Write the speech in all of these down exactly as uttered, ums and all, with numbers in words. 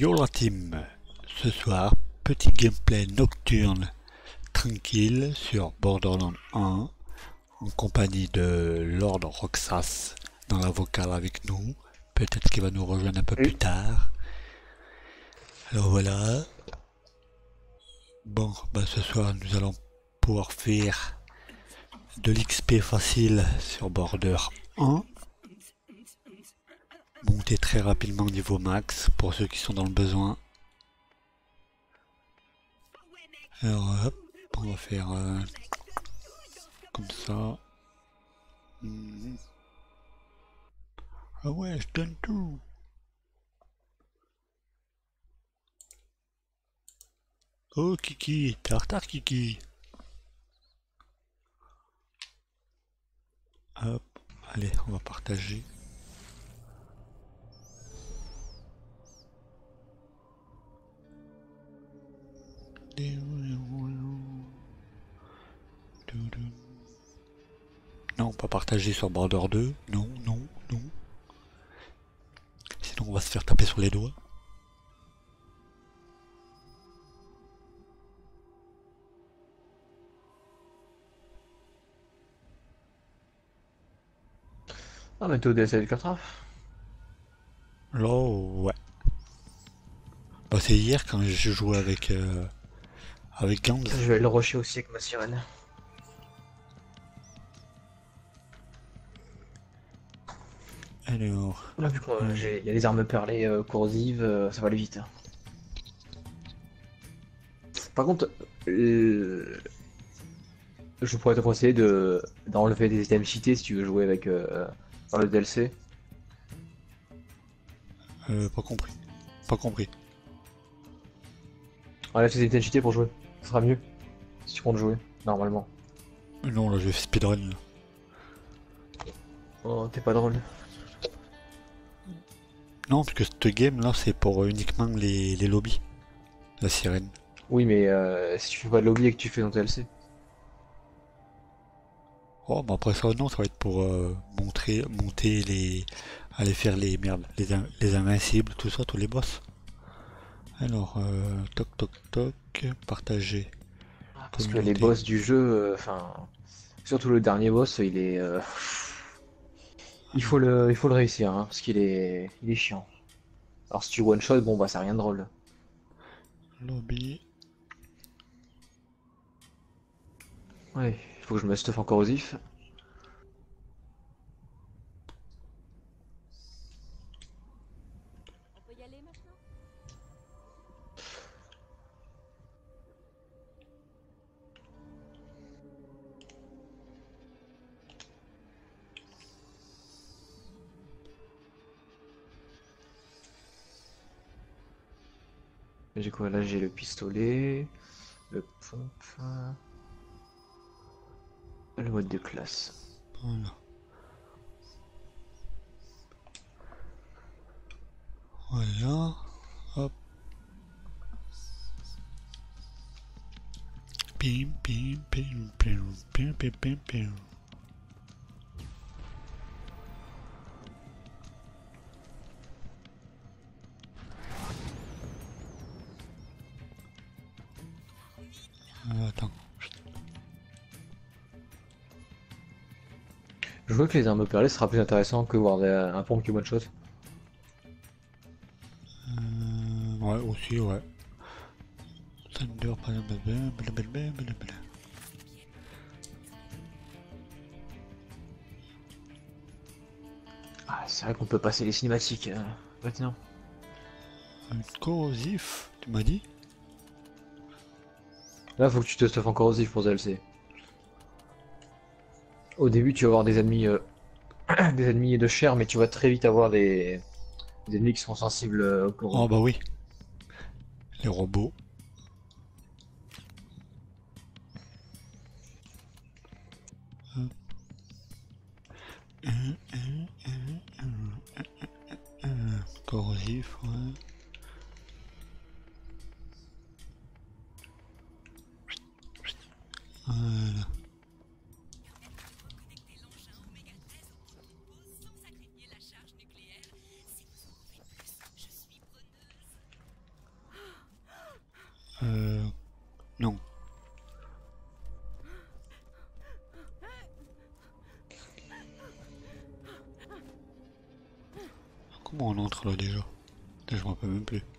Yo la team, ce soir, petit gameplay nocturne tranquille sur Borderlands un en compagnie de Lord Roxas dans la vocale avec nous. Peut-être qu'il va nous rejoindre un peu plus Oui. tard. Alors voilà. Bon, bah ce soir nous allons pouvoir faire de l'X P facile sur Border un. Monter très rapidement niveau max pour ceux qui sont dans le besoin. Alors hop, on va faire euh, comme ça. Mmh. Ah ouais, je donne tout. Oh Kiki, t'es en retard Kiki. Hop, allez, on va partager. Non, pas partager sur Border deux. Non, non, non. Sinon on va se faire taper sur les doigts. Ah, mais t'es au D S L quatre. Là, ouais. Bah c'est hier quand je jouais avec euh, avec Gans. Je vais le rusher aussi avec ma sirène. Alors, Là, vu qu'il euh, y a les armes perlées euh, corrosives, euh, ça va aller vite. Hein. Par contre, euh, je pourrais te conseiller de d'enlever des items cheatés si tu veux jouer avec euh, dans le D L C. euh, pas compris. Pas compris. Enlève tes items cheatés pour jouer. Ce sera mieux si tu comptes jouer, normalement. Non, là je vais speedrun. Là. Oh, t'es pas drôle. Non, parce que cette game là c'est pour euh, uniquement les, les lobbies. La sirène. Oui, mais euh, si tu fais pas de lobby et que tu fais ton D L C. Oh, bah après ça, non, ça va être pour euh, montrer, monter les. Aller faire les merdes, les, in- les invincibles, tout ça, tous les boss. Alors, euh, toc toc toc, partager, Parce que les communauté. boss du jeu, euh, enfin, surtout le dernier boss, il est, euh, il faut Alors, le, il faut le réussir, hein, parce qu'il est, il est chiant. Alors si tu one shot, bon bah c'est rien de drôle. lobby. Ouais, il faut que je me stuff en corrosif. On peut y aller maintenant? J'ai quoi là? J'ai le pistolet, le pompe, le mode de classe. Voilà. Voilà. Hop. Pim, pim, pim, pim, pim, pim, pim, pim. Euh, attends. Je vois que les armes perlées sera plus intéressant que voir des- un pompe qui one shot. Euh, ouais, aussi, ouais. Thunder, blablabla, blablabla, blablabla. Ah, c'est vrai qu'on peut passer les cinématiques euh, maintenant. Un corrosif, tu m'as dit? Là, faut que tu te stuff en corrosif pour D L C. Au début, tu vas avoir des ennemis, euh, des ennemis de chair, mais tu vas très vite avoir des, des ennemis qui sont sensibles euh, au Oh corps. bah oui, les robots. Corrosif, ouais. Voilà. Euh... Non. Comment on entre là déjà? Je me rappelle même plus.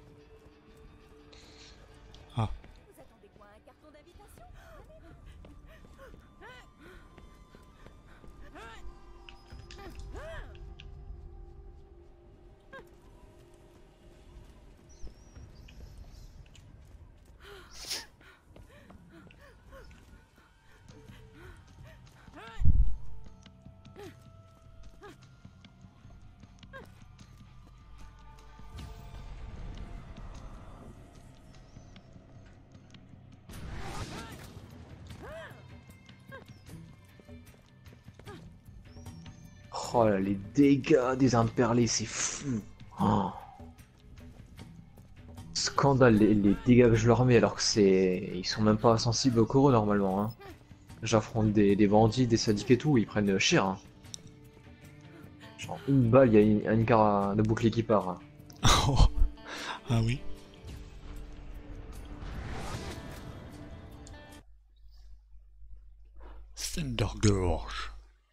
Ah. Vous attendez quoi, un carton d'invitation? Oh là, les dégâts des armes perlées, c'est fou. Oh. Scandale, les, les dégâts que je leur mets alors que c'est... Ils sont même pas sensibles au corps normalement. Hein. J'affronte des, des bandits, des sadiques et tout, ils prennent cher. Hein. Genre une balle, il y a une, un quart de bouclier qui part. Hein. Oh. Ah oui. Cindergorge.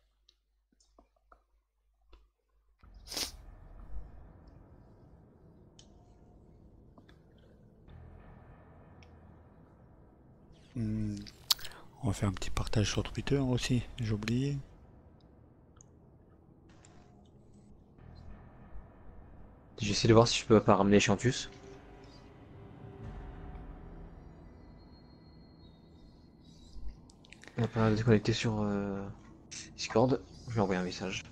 Hmm. On va faire un petit partage sur Twitter aussi, j'ai oublié. J'essaie de voir si je peux pas ramener Chantus. On va pas déconnecter sur euh, Discord. Je vais envoyer un message.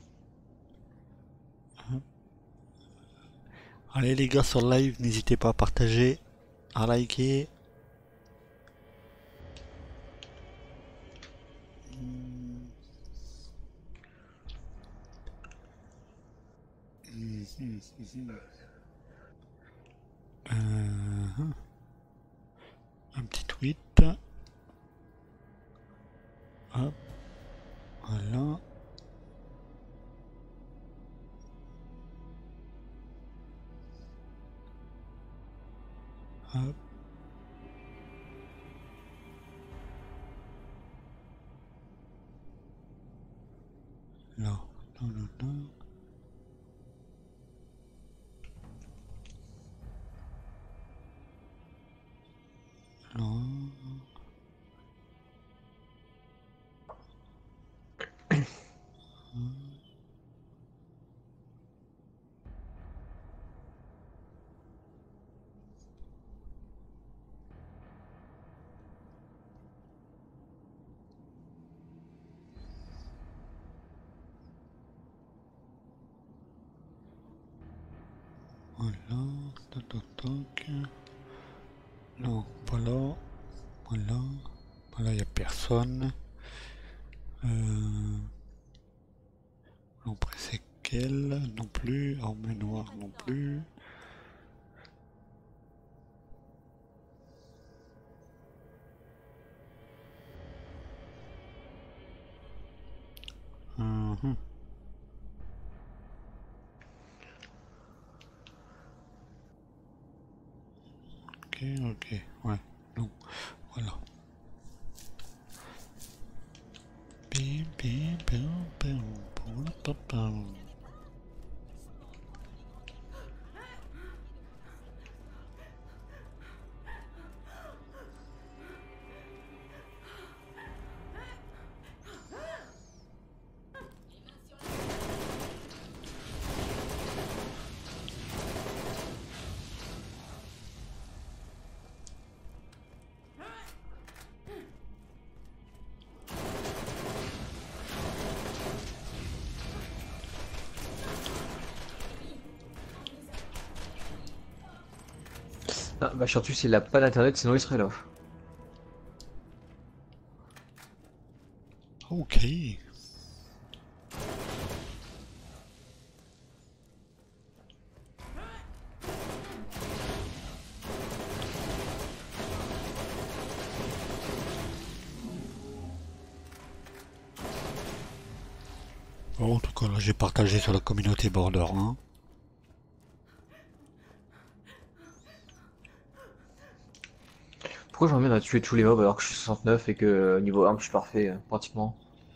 Allez les gars sur le live, n'hésitez pas à partager, à liker. Euh, un petit tweet. Hop. Voilà. Hop. Là. Là, là, là. Là. Voilà, toc toc toc. Non, voilà, voilà, voilà, il n'y a personne. Euh... L'ombre c'est quelle? Non plus, armée noire non plus. Uhum. Ok, ok, ouais, non, voilà. Bim, bim, bim, bim, bim, bim, bim. Ah, bah Chantus il a pas d'internet sinon il serait là. Ok. Bon, en tout cas, là, j'ai partagé sur la communauté Border un. Pourquoi j'en viens à tuer tous les mobs alors que je suis soixante-neuf et que euh, niveau arme je suis parfait, euh, pratiquement.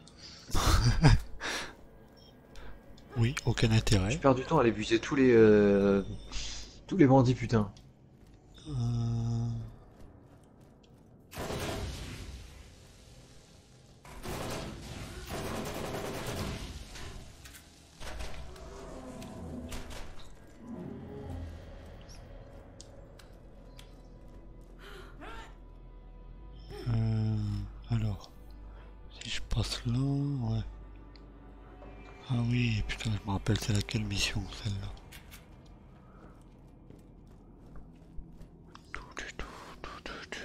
Oui, aucun Je intérêt. perds du temps à aller buter tous les euh, tous les bandits putain. Euh, euh, alors, si je passe là, ouais. Ah oui, putain, je me rappelle, c'est laquelle mission, celle-là. Tout, tout, tout, tout, tout, tout.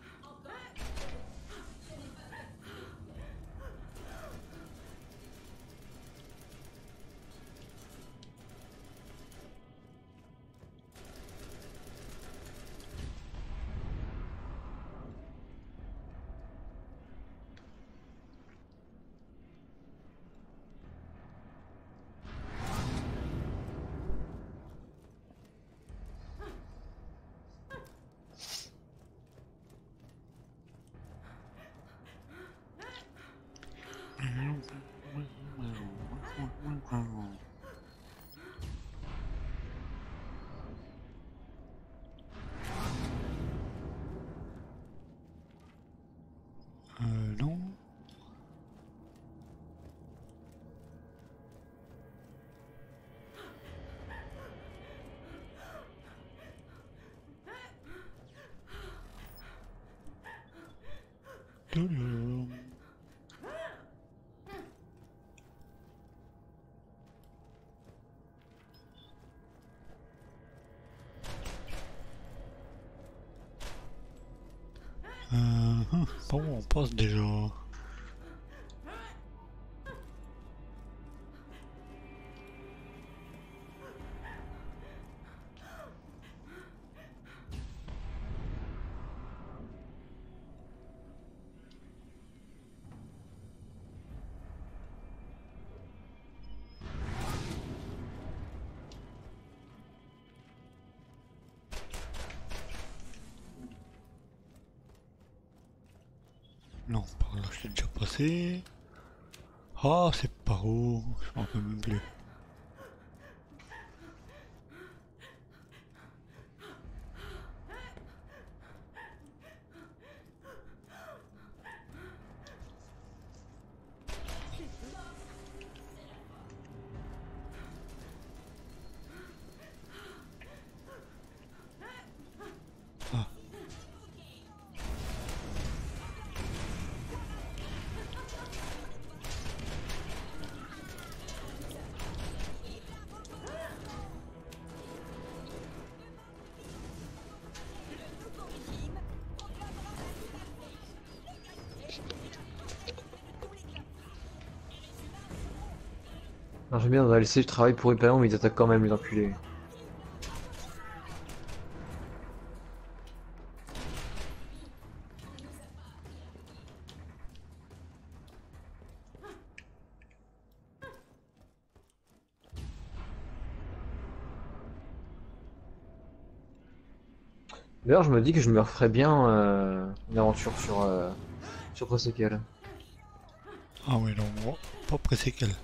Euh, non. Touloum. Euh, hum, par où on passe déjà? Non, par là, je suis déjà passé. Ah, c'est par où? Je m'en rappelle même plus. Ah, Alors j'aime bien dans la L C je travaille pour Hyperion mais ils attaquent quand même les enculés. D'ailleurs je me dis que je me referais bien euh, une aventure sur euh, sur Prosecal. ah oui, non, moi, pas pressé qu'elle.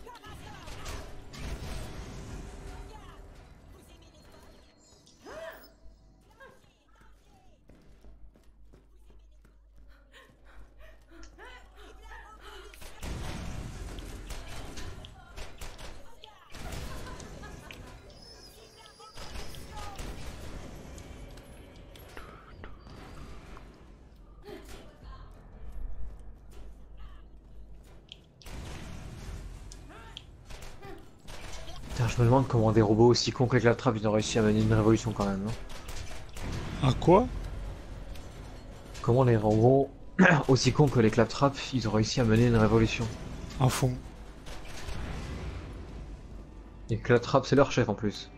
Putain, je me demande comment des robots aussi cons que la trappe ils ont réussi à mener une révolution quand même. Hein. Ah quoi? Comment les robots aussi cons que les claptrap ils ont réussi à mener une révolution. À fond. Et claptrap c'est leur chef en plus.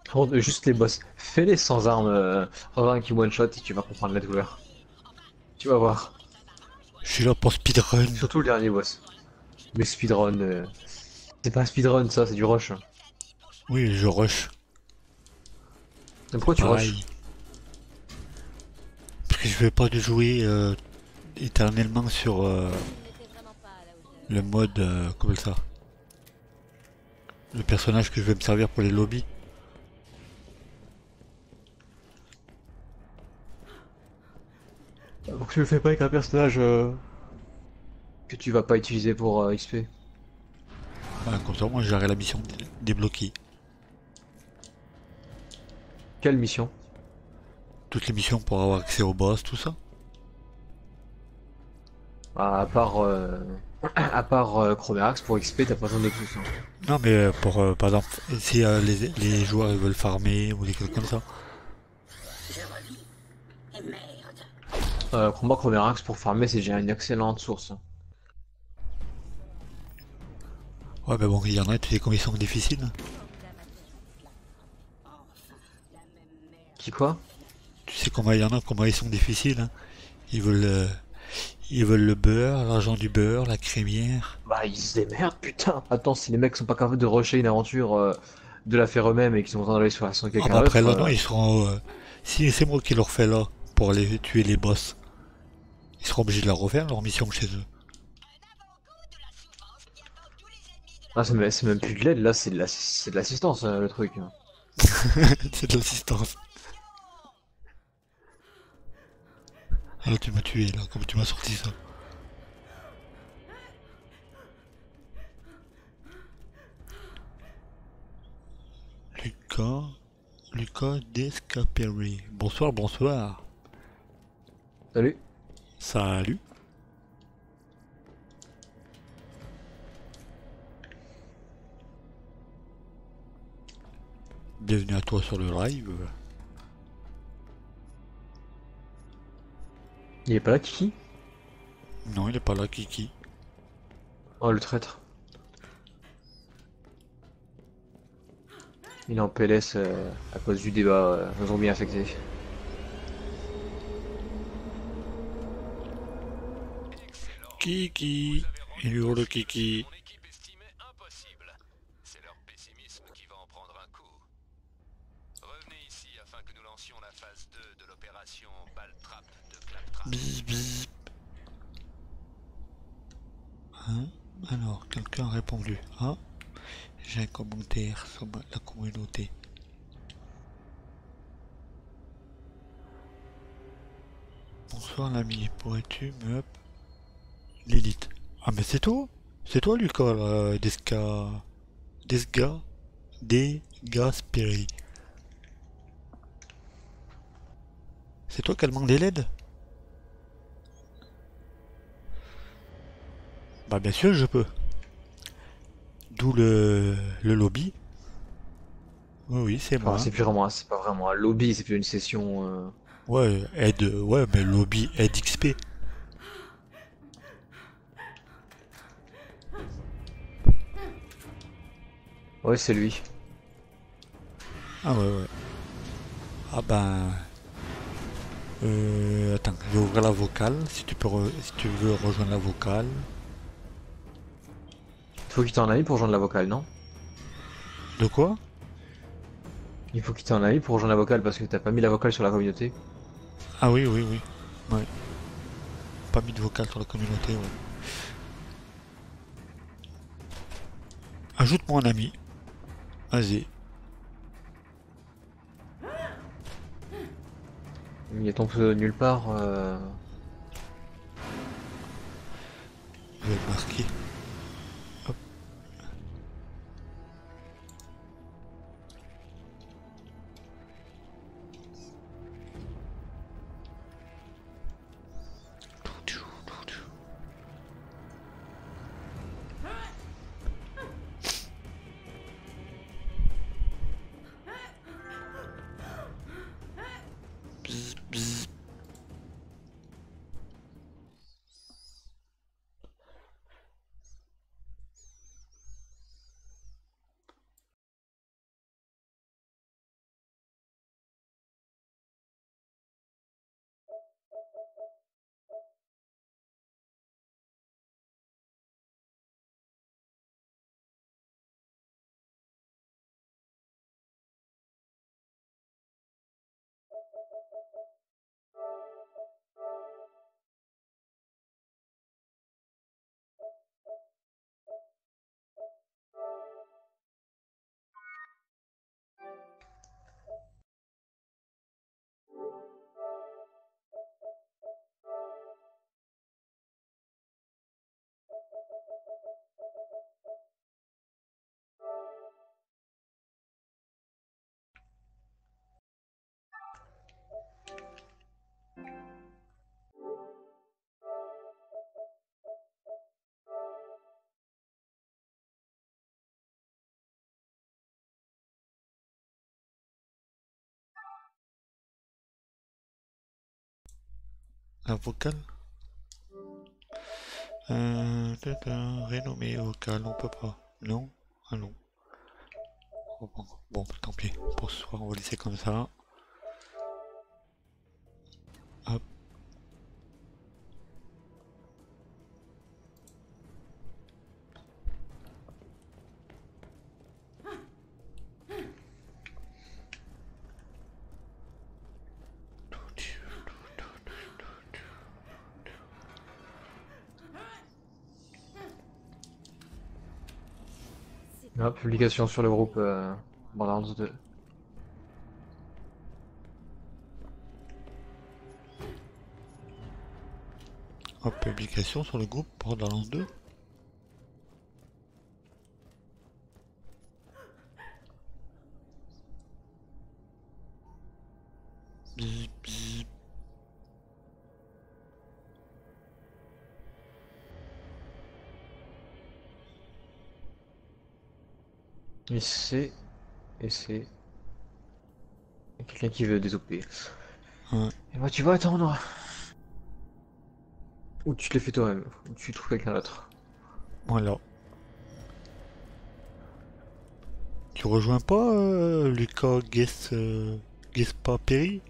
Contre- Juste les boss. Fais-les sans armes, euh, sans armes qui one-shot et tu vas comprendre la douleur. Tu vas voir. Je suis là pour speedrun. Surtout le dernier boss. Mais speedrun, euh, c'est pas speedrun ça, c'est du rush. Oui, je rush. Mais C'est pourquoi tu rush? pareil. Parce que je vais pas de jouer euh, éternellement sur euh, Il n'était vraiment pas à la hauteur. le mode, euh, comment ça, le personnage que je vais me servir pour les lobbies. Pourquoi tu le fais pas avec un personnage euh, que tu vas pas utiliser pour euh, X P? Voilà, comme ça, moi j'aurai la mission dé- débloquée. Quelle mission? Toutes les missions pour avoir accès au boss, tout ça. Ah, à part, euh, à part euh, Chromerax, pour X P, t'as pas besoin de plus. Hein. Non, mais euh, pour, euh, par exemple, si euh, les, les joueurs ils veulent farmer ou des trucs comme ça. Euh, combat Chromerax pour farmer, c'est déjà une excellente source. Ouais, mais bon, il y en a, tu sais combien ils sont difficiles. Qui quoi? Tu sais combien il y en a, combien ils sont difficiles. Hein. Ils veulent, euh, ils veulent le beurre, l'argent du beurre, la crémière. Bah, ils se démerdent, putain! Attends, si les mecs sont pas capables de rusher une aventure, euh, de la faire eux-mêmes et qu'ils ont besoin d'aller sur la de Ah quelqu'un bah après d'autre, là, non, euh, ils seront... euh, si c'est moi qui leur fais là, pour aller tuer les boss, ils seront obligés de la refaire, leur mission chez eux. ah, c'est même c'est même plus de l'aide, là, c'est de la- c'est de l'assistance, euh, le truc. C'est de l'assistance. Ah là, tu m'as tué, là, comme tu m'as sorti ça. Lucas... Lucas Descaperi. Bonsoir, bonsoir. Salut. Salut. Bienvenue à toi sur le live. Il est pas là, Kiki? Non, il est pas là, Kiki. Oh, le traître. Il est en P L S euh, à cause du débat euh, zombie infecté. Kiki. Il hurle Kiki. Mon équipe estimait impossible. C'est leur pessimisme qui va en prendre un coup. Revenez ici afin que nous lancions la phase deux de l'opération Baltrap de Claptrap. Bzz, bzz. Hein? Alors, quelqu'un a répondu. Ah, j'ai un commentaire sur ma- la communauté. Bonsoir l'ami, pourrais-tu me up l'élite? Ah mais c'est toi? C'est toi Lucas là, Desca... Desga... Degasperi. C'est toi qui as demandé l'aide? Bah bien sûr je peux. D'où le, le lobby. Oui oui c'est Enfin, moi. c'est plus vraiment, c'est pas vraiment un lobby, c'est plus une session. euh, Ouais, aide, ouais mais lobby aide X P. Ouais, c'est lui. Ah ouais ouais. Ah ben... Euh, attends, je vais ouvrir la vocale. Si tu peux, re- si tu veux rejoindre la vocale. Faut qu'il t'en aille pour rejoindre la vocale, non? De quoi? Il faut qu'il t'en aille pour rejoindre la vocale parce que t'as pas mis la vocale sur la communauté. Ah oui oui oui. Ouais. Pas mis de vocale sur la communauté. Ouais. Ajoute-moi un ami. Vas-y. Il y a ton pseudo nulle part. euh, Je vais le marquer. Bzz, bzz. La vocale. Euh, tata, Rénommée vocale, on peut pas. Non? Ah non. Oh, bon, bon, tant pis. Pour ce soir, on va laisser comme ça. Hop. Ah, publication sur le groupe euh, Borderlands deux. Hop, publication sur le groupe Borderlands deux. Bzz, bzz. Et c'est... Et c'est... Quelqu'un qui veut des O P. Ouais. Et moi tu vas attendre. Ou tu te les fais toi-même, ou tu trouves quelqu'un d'autre. Voilà. Tu rejoins pas euh, Lucas Guess, euh, Guess pas Perry?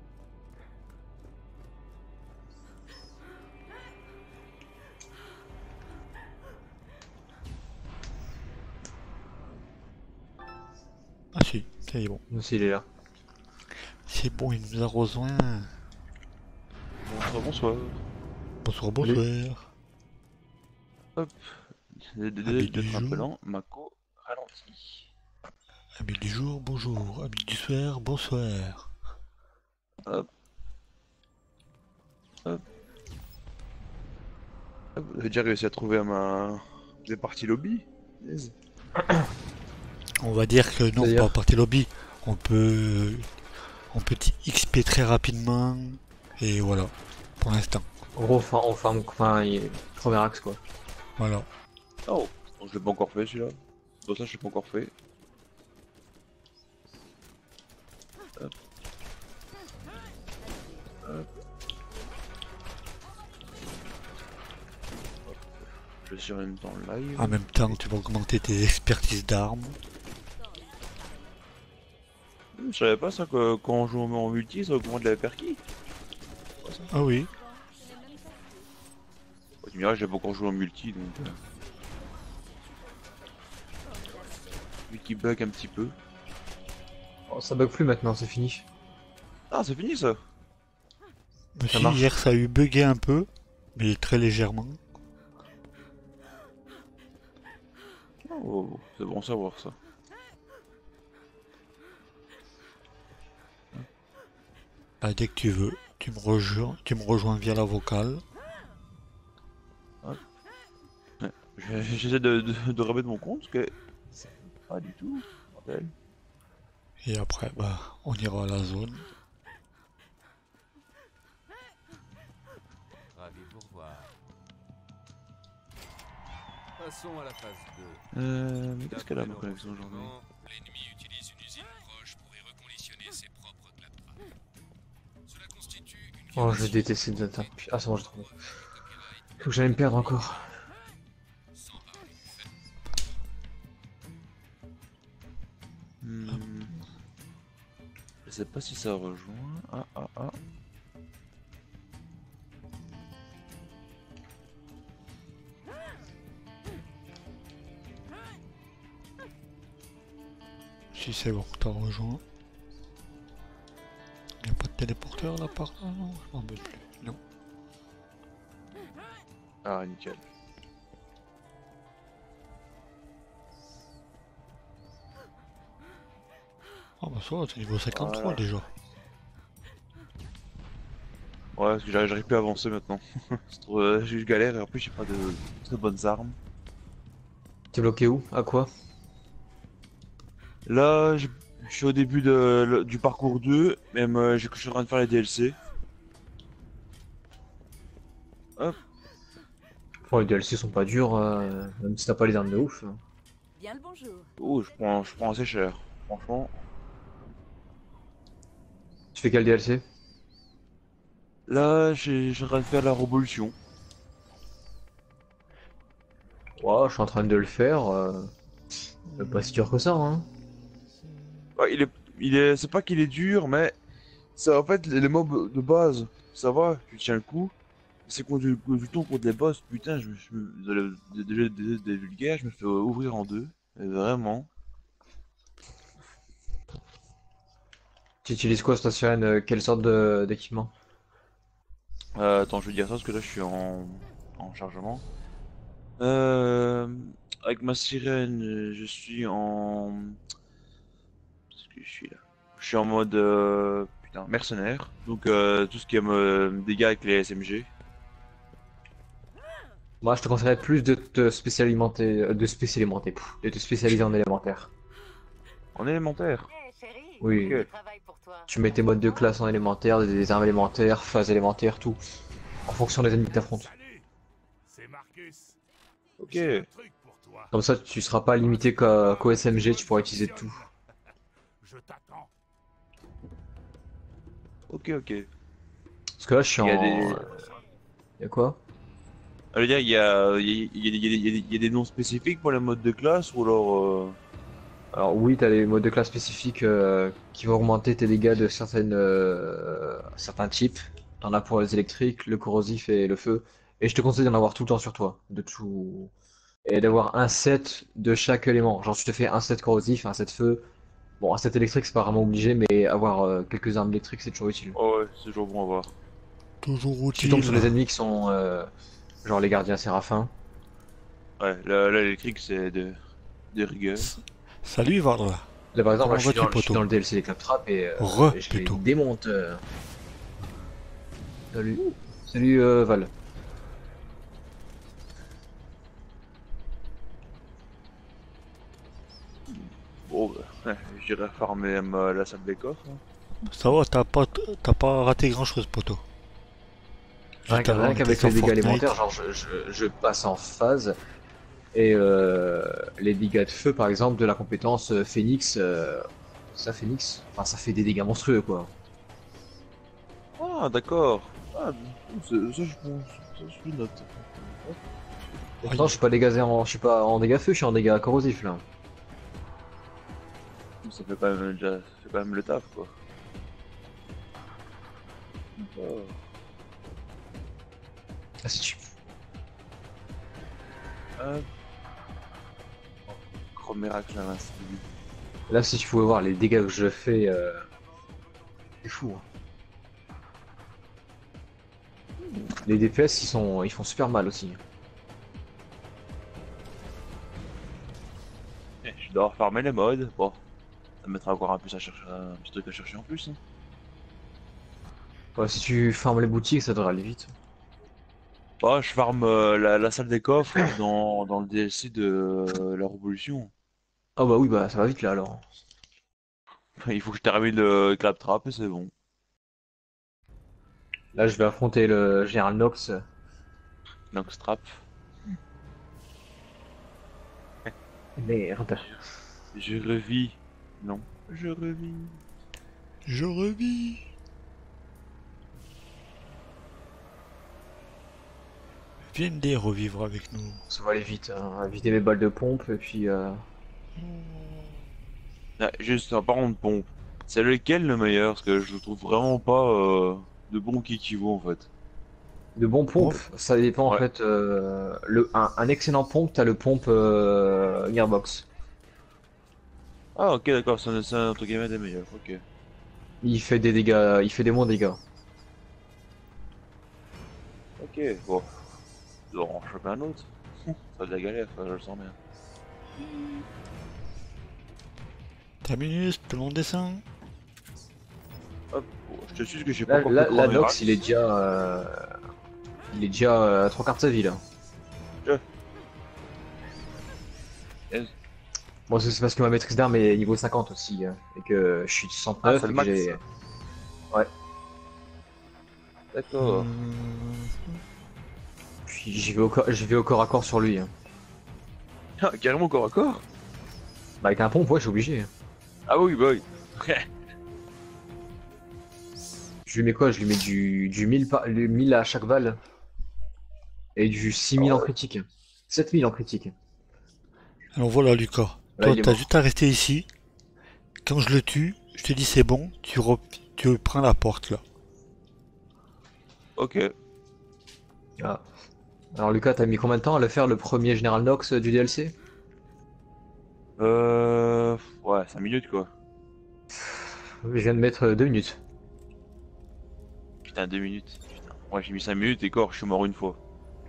Ah si, ça y est bon. Nous aussi il est là. C'est bon, il nous a rejoint. Bonsoir, bonsoir. Bonsoir, Salut. bonsoir. Désolé Ami d'être du un peu jour. lent, Mako ralenti. Ami du jour, bonjour. Ami du soir, bonsoir. Hop. Hop. Hop, vous avez déjà réussi à trouver ma... des parties lobby? Yes. On va dire que non, C'est-à-dire pas partie lobby. On peut, on peut X P très rapidement. Et voilà, pour l'instant. En gros, enfin, enfin, enfin, il est premier axe quoi. Voilà. Oh, je l'ai pas encore fait celui-là. Bon, ça je l'ai pas encore fait. Hop. Hop. Je suis en même temps live. En même temps, tu vas augmenter tes expertises d'armes. Je savais pas ça que quand on joue en multi, ça augmente la perky. Ah oui. Ouais, tu me diras, j'ai pas encore joué en multi donc. Euh... Lui qui bug un petit peu. Oh, ça bug plus maintenant, c'est fini. Ah, c'est fini ça! Mais Ça si, marche. hier ça a eu bugué un peu, mais très légèrement. Oh, c'est bon à savoir ça. Bah, dès que tu veux, tu me rejoins, tu me rejoins via la vocale. Ouais. J'essaie de, de, de remettre mon compte parce que c'est pas du tout. Bordel. Et après, bah, on ira à la zone. Ravi de vous revoir. Passons à la phase deux. Euh, mais qu'est-ce qu'elle a ma connexion aujourd'hui? L'ennemi utilise une usine proche pour y reconditionner ses propres claptraps. Cela constitue une Oh, je déteste ces data. Ah, c'est bon, j'ai trouvé. Faut que j'aille me perdre encore. Hmm. Je sais pas si ça rejoint. Ah ah ah. Si c'est bon, t'as rejoint. Y'a pas de téléporteur là par là, non? Je m'en rappelle plus. Non. Ah, nickel. Ah bah ça va, t'es niveau cinquante-trois Voilà. déjà. Ouais, parce que j'arrive j'arrive plus à avancer maintenant. C'est trop, euh, je galère et en plus j'ai pas de très bonnes armes. T'es bloqué où? À quoi? Là, je je suis au début de, le- du parcours deux, même euh, je je suis en train de faire les D L C. Bon, les D L C sont pas durs, euh, même si t'as pas les armes de ouf. Bien le bonjour. Oh, je prends, je prends assez cher. Franchement, Tu fais quel D L C? Là, j'ai- je suis en train de faire la révolution. Ouais, je suis en train de le faire. Euh... c'est pas si dur que ça, hein. Ouais, il est, il est, c'est pas qu'il est dur, mais c'est en fait les, les mobs de base. Ça va, tu tiens le coup. C'est quand tu, quand tu tombes contre les boss, putain, je me suis déjà des, des vulgaires, je me fais ouvrir en deux. Et vraiment. Tu utilises quoi, Station? euh, Quelle sorte de- d'équipement? Euh, attends, je vais dire ça parce que là je suis en, en chargement. Euh, avec ma sirène, euh, je suis en. Qu'est-ce que je suis là? Je suis en mode euh, putain, mercenaire. Donc euh, tout ce qui est me dégâts avec les S M G. Moi, je te conseillerais plus de te spécialimenter, euh, de spécialimenter, pff, de te spécialiser en élémentaire. En élémentaire. Hé, chérie, Oui, Ok. je travaille pour toi. tu mets tes modes de classe en élémentaire, des armes élémentaires, phases élémentaires, tout, en fonction des ennemis que t'affrontes. Salut, c'est Marcus. Ok. J'ai un truc pour toi. Comme ça, tu seras pas limité qu'à- qu'au S M G, tu pourras utiliser tout. Je t'attends. Ok, ok. Parce que là, je suis Il y a en... des. Y'a quoi? Je veux dire, il y a, il y a, il y a des- il y a des- il y a des noms spécifiques pour les modes de classe ou alors. euh, Alors oui, t'as les modes de classe spécifiques euh, qui vont augmenter tes dégâts de certaines, euh, certains types. T'en as pour les électriques, le corrosif et le feu. Et je te conseille d'en avoir tout le temps sur toi, de tout... Et d'avoir un set de chaque élément. Genre tu te fais un set corrosif, un set feu. Bon, un set électrique c'est pas vraiment obligé, mais avoir euh, quelques armes électriques c'est toujours utile. Oh ouais, c'est toujours bon à voir. Toujours Tu tombes sur utile. des ennemis qui sont euh, genre les gardiens séraphins. Ouais, là, là, l'électrique c'est de, de rigueur. Salut Vardra. Là par exemple, Comment là, je, suis vas-tu, dans, je suis poteau? dans le D L C des Claptrap et, euh, Re, et je les plutôt. démonte. euh. Salut. Salut euh, Val. Bon, bah, ouais, j'irai farmer ma- la salle des coffres. hein. Ça va, t'as pas, t'as pas raté grand chose, poteau. Rien Juste qu'à- avant, rien on qu'avec était les sur dégâts Fortnite. élémentaires, genre je, je- je passe en phase et euh, les dégâts de feu par exemple de la compétence euh, Phoenix, euh, ça Phoenix, enfin ça fait des dégâts monstrueux quoi. Ah, d'accord. Ah, c'est- ça, je pense. Ça, je note. Pourtant je suis pas dégazé en, je suis pas en dégâts feu, je suis en dégâts corrosifs là. Ça fait quand même déjà, ça fait quand même le taf, quoi. Oh. Ah, si tu... Hop. Gros miracle à l'instant. Là si tu pouvais voir les dégâts que je fais, euh... c'est fou. Hein. Les D P S ils sont, ils font super mal aussi. Eh, je dois farmer les modes. Bon, ça me mettra encore un, plus à chercher, un petit truc à chercher en plus. hein. Ouais, si tu fermes les boutiques ça devrait aller vite. Bah, je farme euh, la, la salle des coffres dans, dans le D L C de euh, la Révolution. Ah bah oui bah ça va vite là alors. Il faut que je termine le claptrap et c'est bon. Là je vais affronter le général Nox. Donc strap. Merde. Je revis. Non, je revis. Je revis. Viens revivre avec nous. Ça va aller vite, hein. Vider mes balles de pompe et puis euh... Ah, juste un parent de pompe. C'est lequel le meilleur? Parce que je le trouve vraiment pas euh, de bon qui équivaut en fait. de bons pompes, ça dépend en Ouais. fait. Euh, le, un, un excellent pompe, t'as le pompe euh, Gearbox. Ah ok d'accord, c'est un, c'est un entre guillemets des meilleurs, ok. Il fait des dégâts, il fait des bons dégâts. Ok, bon. Je dois en choper un autre. Ça va de la galère, ça, je le sens bien. Terminus, tout le monde descend. Hop, bon, je te suis que j'ai pas Là, encore là, fait là, Chromérax. Nox, il est déjà, euh, il est déjà euh, à trois quarts de sa vie là. Je- Yes. Bon, c'est c'est parce que ma maîtrise d'armes est niveau cinquante aussi, hein, et que je suis Ah, soixante-neuf c'est le et que max. j'ai... D'accord. Puis j'y vais, au corps- j'y vais au corps à corps sur lui. Hein. Ah, carrément corps à corps. Bah avec un pompe, ouais, je suis obligé. Ah oui, bah oui. Je Je lui mets quoi? Je lui mets du, du mille, par... le mille à chaque balle. Et du six mille en critique. sept mille en critique. Alors voilà, Lucas. Là, Toi, il est t'as mort. juste à rester ici. Quand je le tue, je te dis c'est bon, tu, re... tu prends la porte là. Ok. Ah. Alors Lucas, t'as mis combien de temps à le faire, le premier General Nox euh, du D L C? Euh... Ouais, cinq minutes quoi. Je viens de mettre euh, deux minutes. Putain, deux minutes. Putain. Ouais, j'ai mis cinq minutes et corps, je suis mort une fois.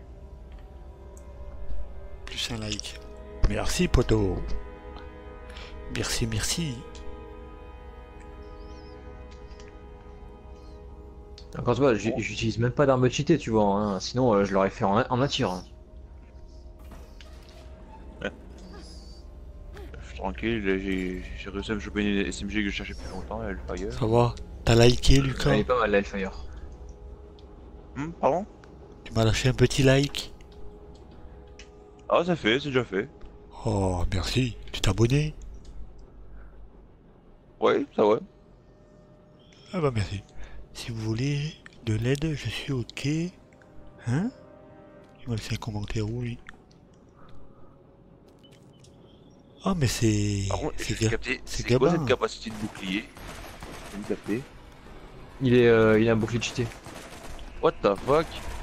Plus un like. Merci, poto. Merci, merci. Encore tu vois, j'- j'utilise même pas d'arme cheatée, tu vois, hein. Sinon euh, je l'aurais fait en, en un tir. Hein. Je suis tranquille, j'ai j'ai réussi à me choper une S M G que je cherchais depuis longtemps, la Hellfire. Ça va? T'as liké, Lucas? Elle est pas mal la Hellfire. Hum, pardon? Tu m'as lâché un petit like? Ah, ça fait, c'est déjà fait. Oh, merci. Tu t'es abonné? Ouais, ça ouais. Ah bah merci. Si vous voulez de l'aide, je suis ok. Hein? Il m'a laissé un commentaire où lui? Ah mais c'est... Par contre, c'est j'ai ga- capté, c'est c'est quoi Gabin. cette capacité de bouclier? J'ai capté. Il est, euh, il a un bouclier cheaté. What the fuck?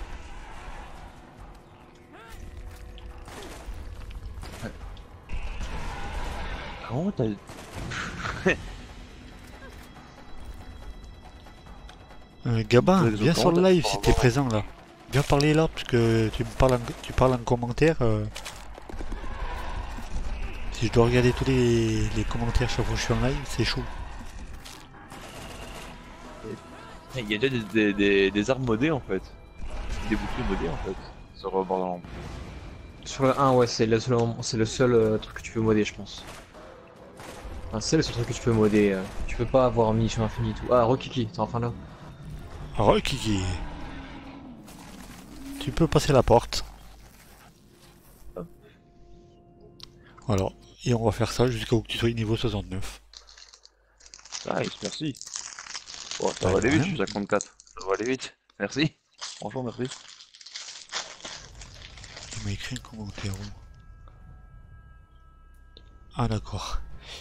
Comment t'as... Euh, Gabin, Vous avez viens des sur le commentaires live pour si t'es avoir- présent là. Viens parler là parce que tu me parles en, tu parles en commentaire. euh. Si je dois regarder tous les, les commentaires chaque fois que je suis en live, c'est chaud. Il y a déjà des, des, des, des armes modées en fait. Des boucliers modés en fait. Sur euh, Borderlands. Sur le un, ouais, c'est le seul, c'est le seul euh, truc que tu peux modder, je pense. Enfin, c'est le seul truc que tu peux modder. euh. Tu peux pas avoir munitions infinies et tout. Ah, Rokiki, t'es enfin là. Alors Kiki, tu peux passer la porte. Voilà, et on va faire ça jusqu'à où que tu sois niveau soixante-neuf. Nice, merci. Bon, ça Ouais, va aller vite, je rien. suis cinquante-quatre. Ça va aller vite. Merci. Franchement, merci. Il m'a écrit un commentaire où? Ah d'accord.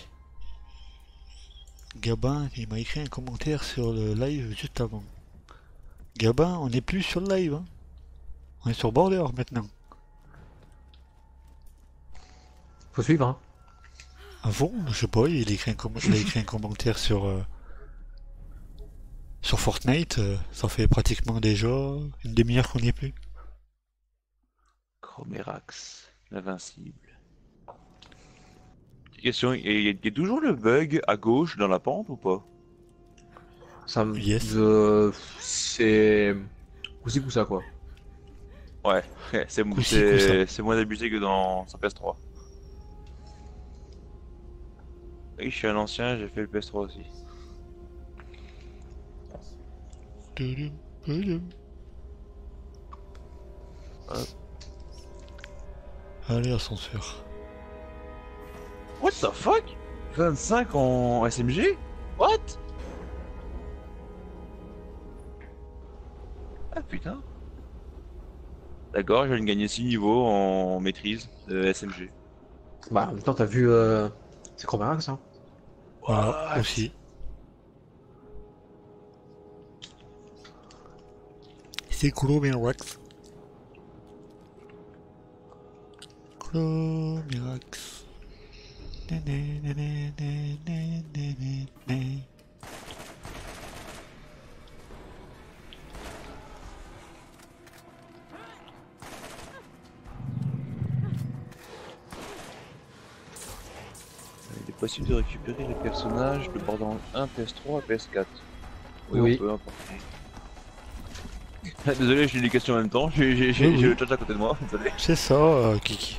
Gabin, il m'a écrit un commentaire sur le live juste avant. Gabin, on n'est plus sur le live, hein. On est sur Border maintenant. Faut suivre, hein. Ah bon? Je sais pas, il a écrit un, com- il a écrit un commentaire sur, euh, sur Fortnite. euh, ça fait pratiquement déjà une demi-heure qu'on n'y est plus. Chromerax, l'invincible. Question, il y, a- il y a toujours le bug à gauche dans la pente ou pas? Ça me. Yes. euh, c'est. Coup-ci, coup-ça, quoi. Ouais, c'est Coup-ci, c'est- coup-ça. c'est moins abusé que dans sa P S trois. Oui, je suis un ancien, j'ai fait le P S trois aussi. Tudum, tudum. Hop. Allez, ascenseur. What the fuck? vingt-cinq en S M G? What? Ah putain. D'accord, je viens de gagner six niveaux en maîtrise de S M G. Bah, en même temps, t'as vu. Euh... C'est Chromerax, hein. Voilà, What? aussi. C'est Chromerax. Chromerax. Na, na, na, na, na, na, na, na. Il est possible de récupérer les personnages de Borderlands un, P S trois et P S quatre. Oui. on peut importer. Désolé, j'ai des questions en même temps, j'ai j'ai- j'ai- Oui, j'ai oui. le chat à côté de moi, désolé. C'est ça, euh, Kiki.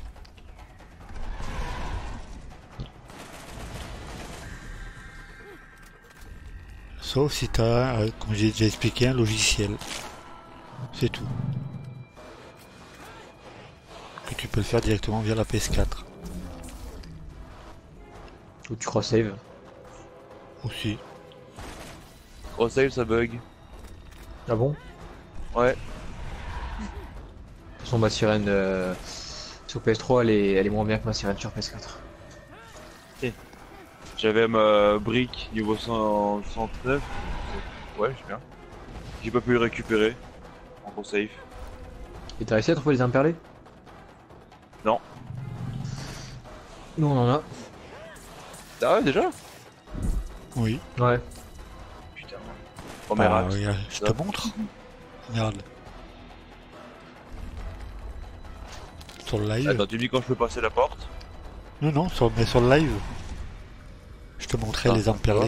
Sauf si t'as, euh, comme j'ai déjà expliqué, un logiciel. C'est tout. Que tu peux le faire directement via la P S quatre. Ou tu cross-save. Aussi. Oh save ça bug. Ah bon? Ouais. De toute façon, ma sirène euh, sur P S trois, elle est, elle est moins bien que ma sirène sur P S quatre. J'avais ma brique niveau cent, cent neuf. Ouais, j'ai bien. J'ai pas pu le récupérer. En gros safe. Et t'as réussi à trouver les imperlés? Non. Nous on en a. Ah ouais, déjà? Oui. Ouais. Putain. Premier Bah, axe. regarde, je te Ça. montre. Regarde. Sur le live. Attends, tu me dis quand je peux passer la porte? Non, non, sur, mais sur le live. Je te montrais Ah, les emperlés.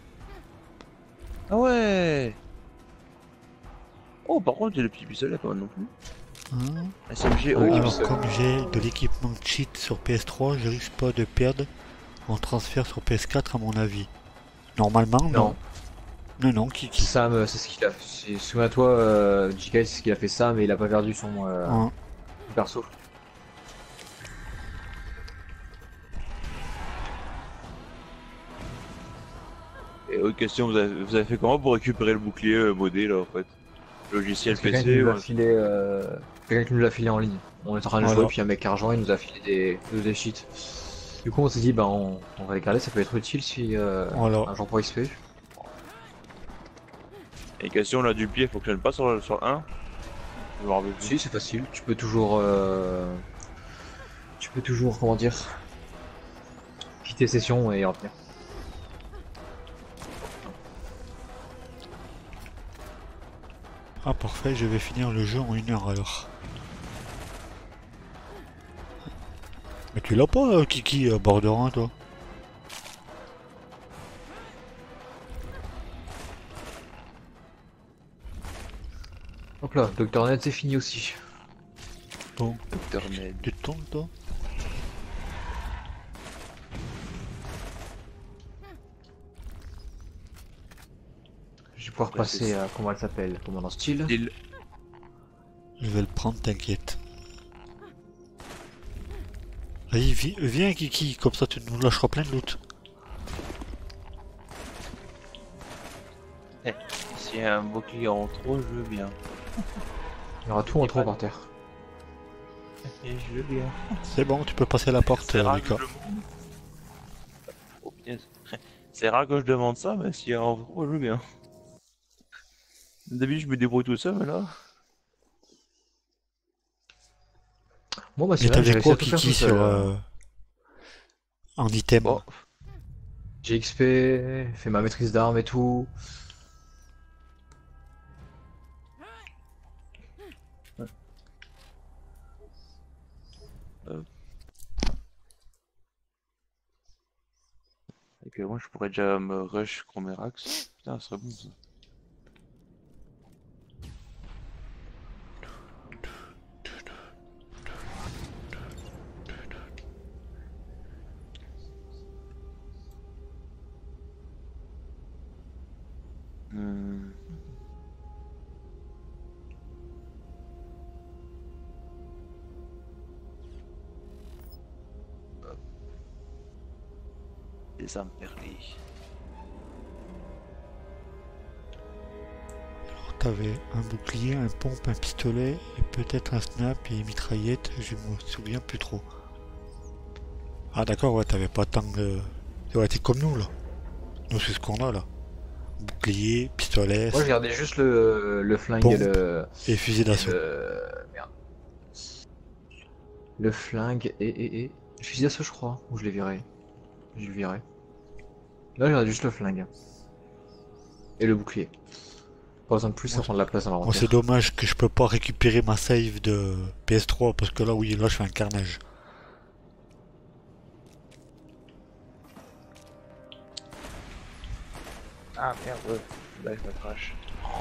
Ah ouais. Oh, par contre, j'ai le petit pistolet pas mal non plus. Hein. S M G, oh. Oui, Alors, c'est- comme j'ai de l'équipement cheat sur P S trois, je risque pas de perdre en transfert sur P S quatre à mon avis. Normalement, non. Non. Non, non, Kiki. Sam, euh, c'est ce qu'il a fait. Souviens-toi, euh, J K, c'est ce qu'il a fait Sam et il a pas perdu son euh, Hein. perso. Et autre question, vous avez, vous avez fait comment pour récupérer le bouclier euh, modé là en fait? Logiciel Quelqu'un qui P C nous l'a ouais. filé, euh, quelqu'un qui nous l'a filé en ligne. On est en train de Voilà. jouer, puis un mec argent, il nous a filé des, des cheats. Du coup, on s'est dit, bah, on, on va les garder, ça peut être utile si euh, Voilà. un jour pour X P. Et question là du pied fonctionne pas sur le, sur le un? Je me rappelle plus. Si, c'est facile. Tu peux toujours, euh, tu peux toujours, comment dire, quitter session et revenir. Ah, parfait, je vais finir le jeu en une heure alors. Mais tu l'as pas, euh, Kiki, euh, Borderin, toi? Donc là, Docteur Net, c'est fini aussi. Bon, Docteur Ned. tu te tombes, toi? Je vais pouvoir Là, passer c'est- à, comment elle s'appelle, commandant style. Il... Je vais le prendre, t'inquiète. Vas-y, vi- viens, Kiki, comme ça tu nous lâcheras plein de loot. S'il y a un bouclier en trop, je veux bien. Il y aura tout en trop par terre. Et je veux bien. C'est bon, tu peux passer la porte, C'est euh, rare Lucas. que je demande. Oh, punaise. C'est rare que je demande ça, mais s'il y a en trop, je veux bien. D'habitude, je me débrouille tout seul, mais là. Bon, bah, Mais c'est vrai, j'ai t'avais réussi quoi, à tout faire Kiki, tout seul. sur... euh, en item? Bon. J'ai X P, fait ma maîtrise d'armes et tout. Et que moi, je pourrais déjà me rush Chromerax. Putain, ça serait bon ça. Hmm. Des armes perlées. T'avais un bouclier, un pompe, un pistolet, et peut-être un snap et une mitraillette, je me souviens plus trop. Ah d'accord, ouais, t'avais pas tant de... Ouais, t'es comme nous, là. Nous, c'est ce qu'on a, là. Bouclier, pistolet, Moi, je gardais juste le, le flingue Pompe. et le. et fusil et d'assaut. le... Merde. Le flingue et. et, et... Le fusil d'assaut, je crois. Ou je l'ai viré. Je le virai. Là, je garde juste le flingue. Et le bouclier. Pas besoin de plus, ça prend de la place dans Bon, c'est l'inventaire. dommage que je peux pas récupérer ma save de P S trois, parce que là, oui, là, je fais un carnage. Ah merde, ouais. Là, je me crash.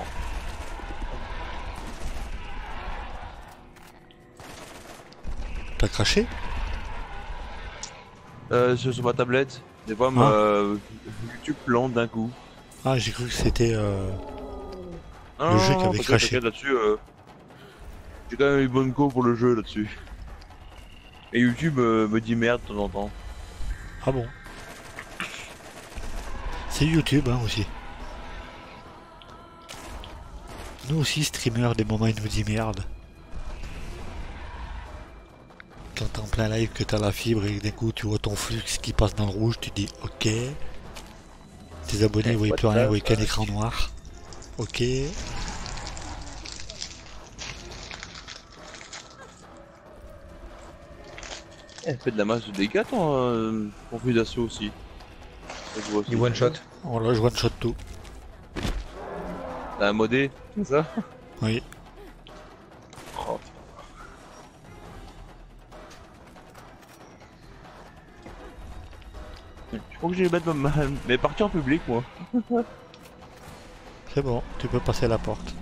T'as craché? Euh, sur, sur ma tablette, des fois, ma YouTube plante d'un coup. Ah, j'ai cru que c'était... Euh... Non, Le jeu non, qui avait t'inquiète, craché. t'inquiète, là-dessus, euh, j'ai quand même une bonne go pour le jeu là-dessus. Et YouTube euh, me dit merde de temps en temps. Ah bon? C'est YouTube, hein, aussi. nous aussi, streamer, des moments, il nous dit merde. Quand t'es en plein live, que t'as la fibre et que d'un coup tu vois ton flux qui passe dans le rouge, tu dis ok. Tes abonnés, ils voient what plus rien, ils the voient qu'un fuck. écran noir. Ok. Elle fait de la masse de dégâts ton, euh, ton fusil d'assaut aussi. Ça se voit aussi. Du one shot. On l'a je one shot tout. T'as un modé, c'est ça? Oui. Oh. Je crois que je vais mettre ma... mes parties en public moi. C'est bon, tu peux passer la porte.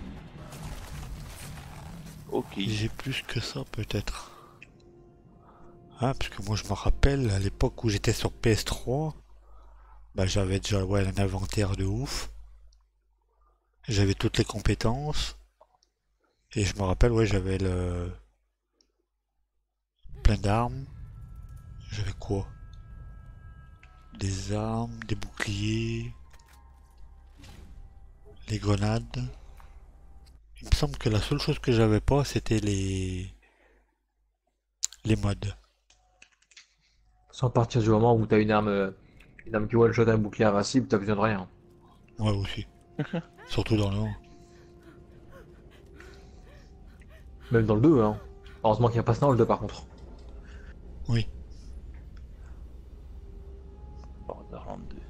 Ok. J'ai plus que ça peut-être. Ah, parce que moi je me rappelle à l'époque où j'étais sur P S trois, bah j'avais déjà ouais, un inventaire de ouf. J'avais toutes les compétences. Et je me rappelle, ouais, j'avais le. Plein d'armes. J'avais quoi? Des armes, des boucliers, les grenades. Il me semble que la seule chose que j'avais pas, c'était les. les mods. Sans partir du moment où t'as une arme, euh, une arme qui one shot un bouclier invincible, t'as besoin de rien. Ouais, aussi. Surtout dans le un. Même dans le deux, hein. Heureusement qu'il n'y a pas ça dans le deux par contre. Oui. Borderlands deux.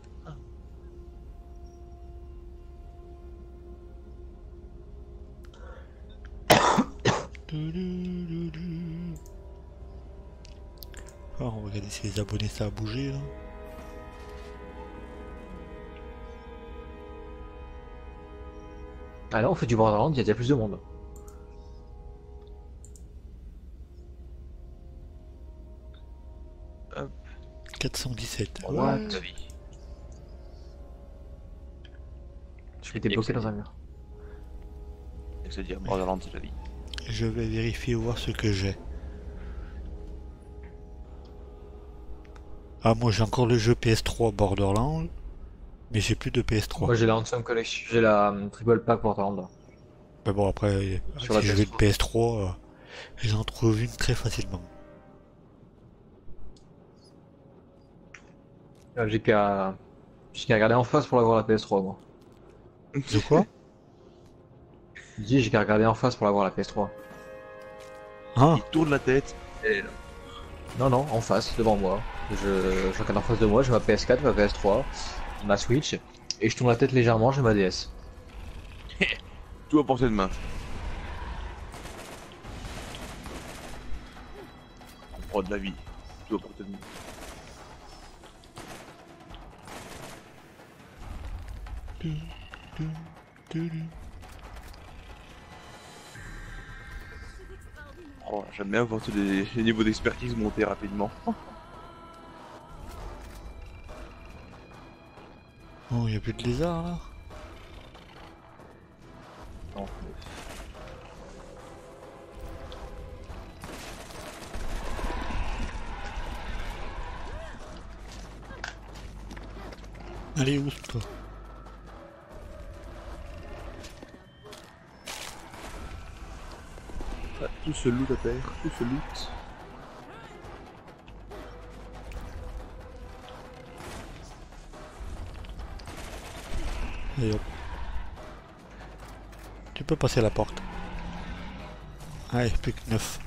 Ah, on va regarder si les abonnés ça a bougé là. Ah là, on fait du Borderlands, il y a déjà plus de monde. quatre cent dix-sept. What? Ouais. La vie. Je m'étais bloqué dans un mur. C'est à dire Borderlands c'est la vie. Je vais vérifier voir ce que j'ai. Ah, moi j'ai encore le jeu P S trois Borderlands, mais j'ai plus de P S trois. Moi j'ai la Handsome Collection, j'ai la um, Triple Pack Borderlands. Mais bon, après, Sur si la je vais P S de trois. P S trois, euh, j'en trouve une très facilement. Euh, J'ai qu'à j'ai qu'à regarder en face pour l'avoir la P S trois, moi. De quoi? Je dis, j'ai qu'à regarder en face pour l'avoir la P S trois. Ah, Il tourne la tête. Et là. Non, non, en face, devant moi. Je, je regarde en face de moi, j'ai ma P S quatre, ma P S trois, ma Switch, et je tourne la tête légèrement, j'ai ma D S. Tout à portée de main. On prend de la vie. Tout à portée de main. Oh, j'aime bien voir tous les, les niveaux d'expertise monter rapidement. oh, il n'y a plus de lézard là. Non. Allez, où toi? Ah, tout se loot à terre, tout se loot. Et hop. Tu peux passer la porte. Allez, plus que neuf.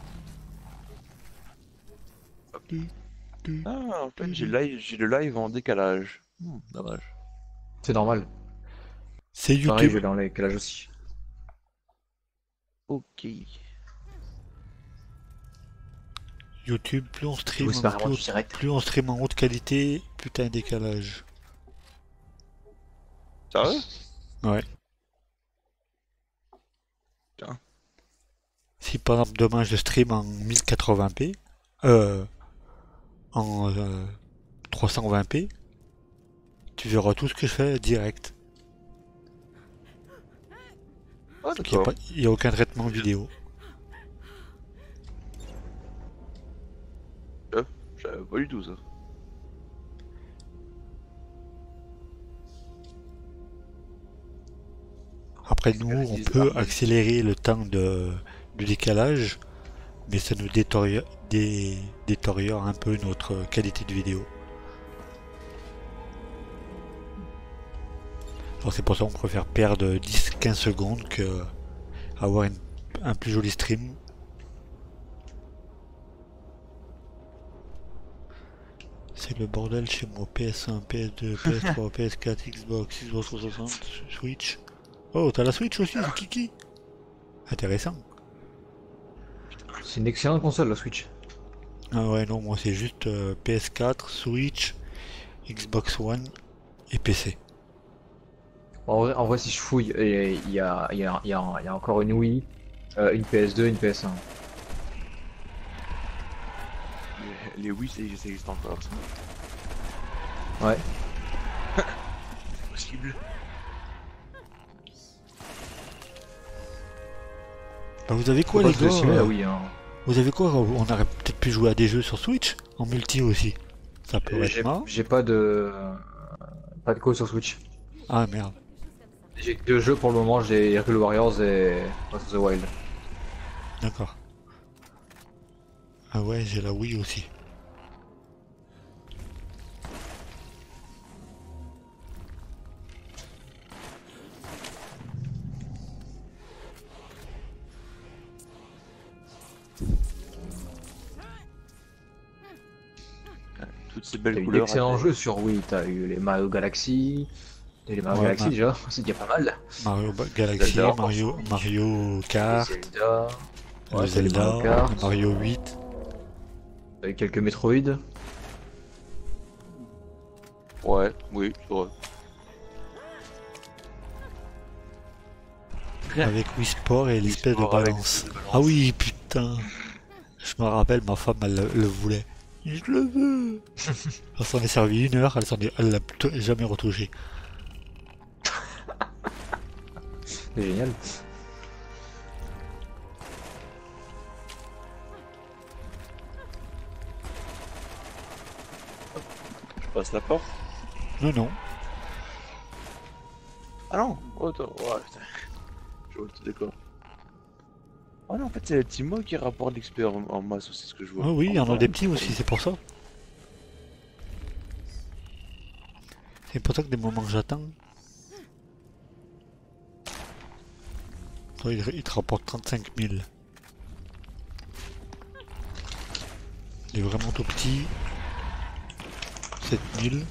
Ah, en fait, j'ai le live, j'ai le live en décalage. Hmm, dommage. C'est normal. C'est Pareil, YouTube. j'ai dans les calages aussi. Ok. YouTube, plus on stream, Oui, c'est pas en, vraiment plus, du direct. plus on stream en haute qualité, plus t'as un décalage. Sérieux? Ouais. Putain. Si par exemple demain je stream en mille quatre-vingts p, euh, en euh, trois cent vingt p, tu verras tout ce que je fais direct. Ah, Il n'y a, d'accord. pas- il y a aucun traitement vidéo. Je savais pas du tout ça. Après nous, on peut accélérer le temps de, de décalage, mais ça nous détériore, dé, détériore un peu notre qualité de vidéo. Alors c'est pour ça qu'on préfère perdre dix à quinze secondes que avoir une, un plus joli stream. C'est le bordel chez moi. P S un, P S deux, P S trois, P S quatre, Xbox, Xbox trois cent soixante, Switch. Oh, t'as la Switch aussi, c'est Kiki. Intéressant. C'est une excellente console la Switch. Ah ouais, non, moi c'est juste euh, P S quatre, Switch, Xbox One et P C. En vrai, en vrai si je fouille, il y a, il y, a, il y, a, il y a encore une Wii, euh, une P S deux, une P S un. Les, les Wii, ça ça existe encore, ça. Ouais. C'est possible. Bah, vous avez quoi Faut les pas gars sous-estimer euh, la Wii, hein. Vous avez quoi? On aurait peut-être pu jouer à des jeux sur Switch, en multi aussi. Ça peut être J'ai marrant. j'ai pas de pas de code sur Switch. Ah merde. J'ai que deux jeux pour le moment, j'ai Hyrule Warriors et Breath of the Wild. D'accord. Ah ouais, j'ai la Wii aussi. Toutes ces T'as belles eu couleurs. d'excellents après. jeux sur Wii, t'as eu les Mario Galaxy, t'as eu les Mario Ouais, Galaxy ma- déjà, c'est déjà pas mal. Mario Ba- Galaxy, Zelda, Mario, Mario Les Kart, Zelda, le ouais, t'as les Zelda, Mario Kart, le Mario huit. t'as eu quelques Metroid. Ouais, oui, c'est vrai. Avec Wii Sport et l'espèce de Sport avec balance. l'espèce de balance. Ah oui, putain. Je me rappelle, ma femme, elle le, le voulait. Je le veux. Elle s'en est servi une heure, elle s'en est, elle l'a plutôt jamais retouché. C'est génial. Je passe la porte. Non, non. Ah non, oh, attends, ouais, putain. Je vois le décor. Oh non, en fait, c'est le Timo qui rapporte l'expert en, en masse aussi, ce que je vois. Ah oui, il y en a Enfin, des petits aussi, c'est pour ça. C'est pour ça que des moments que j'attends. Toi, il, il te rapporte trente-cinq mille. Il est vraiment tout petit. sept mille.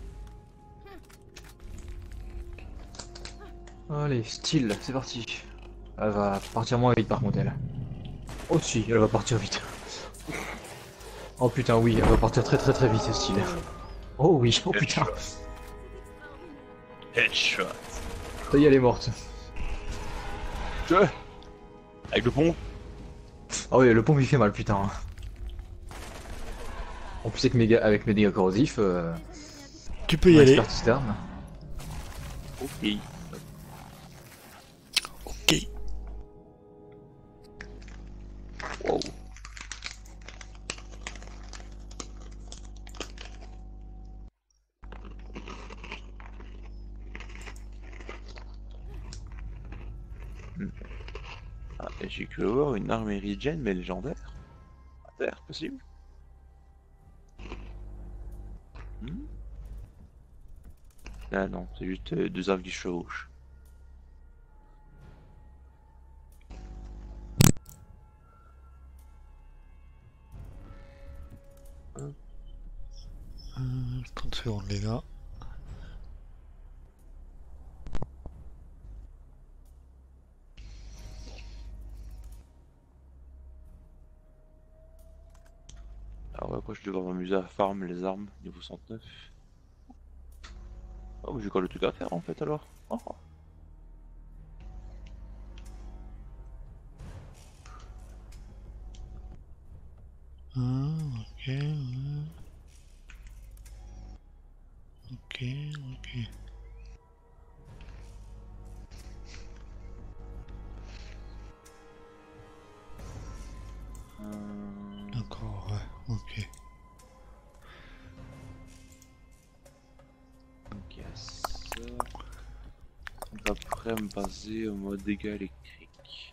Allez, style, c'est parti. Elle va partir moins vite par contre elle. Oh si, elle va partir vite. Oh putain oui, elle va partir très très très vite style. Oh oui, oh putain. Headshot. Ça y est, elle est morte. Je... Avec le pont. Ah oui, le pompe il fait mal putain. En plus avec mes, ga- avec mes dégâts corrosifs, euh, Tu peux y aller. expert cisterne. Ok. Ok. Wow. Hmm. Ah, et j'ai cru avoir une arme éridienne mais légendaire. À terre, possible. Hmm. Ah non, c'est juste euh, deux arbres qui se chevauchent. Euh, trente secondes, les gars. Alors ouais, quoi, je devrais m'amuser à farm les armes niveau soixante-neuf. Oh, mais j'ai quoi le truc à faire en fait alors. Oh. Ah, ok. Ouais. Ok, ok. Euh... D'accord, ouais, ok. Ok, ça. Après me baser en mode dégâts électriques.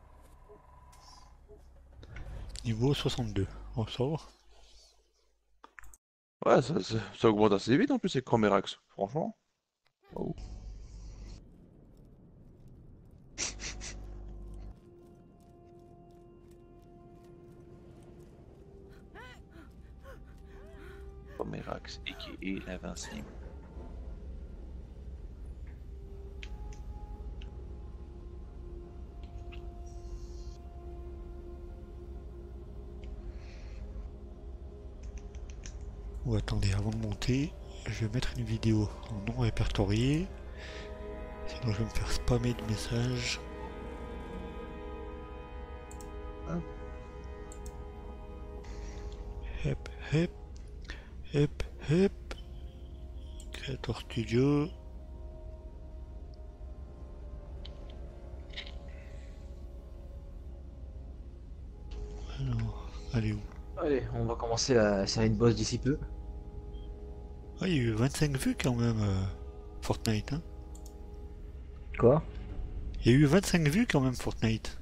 Niveau soixante-deux. Oh, ça va. Ouais, ça, ça, ça augmente assez vite en plus avec Chromerax, franchement. Oh. Chromerax, aka l'invincible. Ou attendez, avant de monter, je vais mettre une vidéo en non répertorié. Sinon je vais me faire spammer de messages. Hep, hep, hep, hep. Creator Studio. Alors, allez où? Allez, on va commencer la série de boss d'ici peu. Ah, il y a eu vingt-cinq vues quand même, euh, Fortnite. Hein. Quoi? Il y a eu vingt-cinq vues quand même, Fortnite.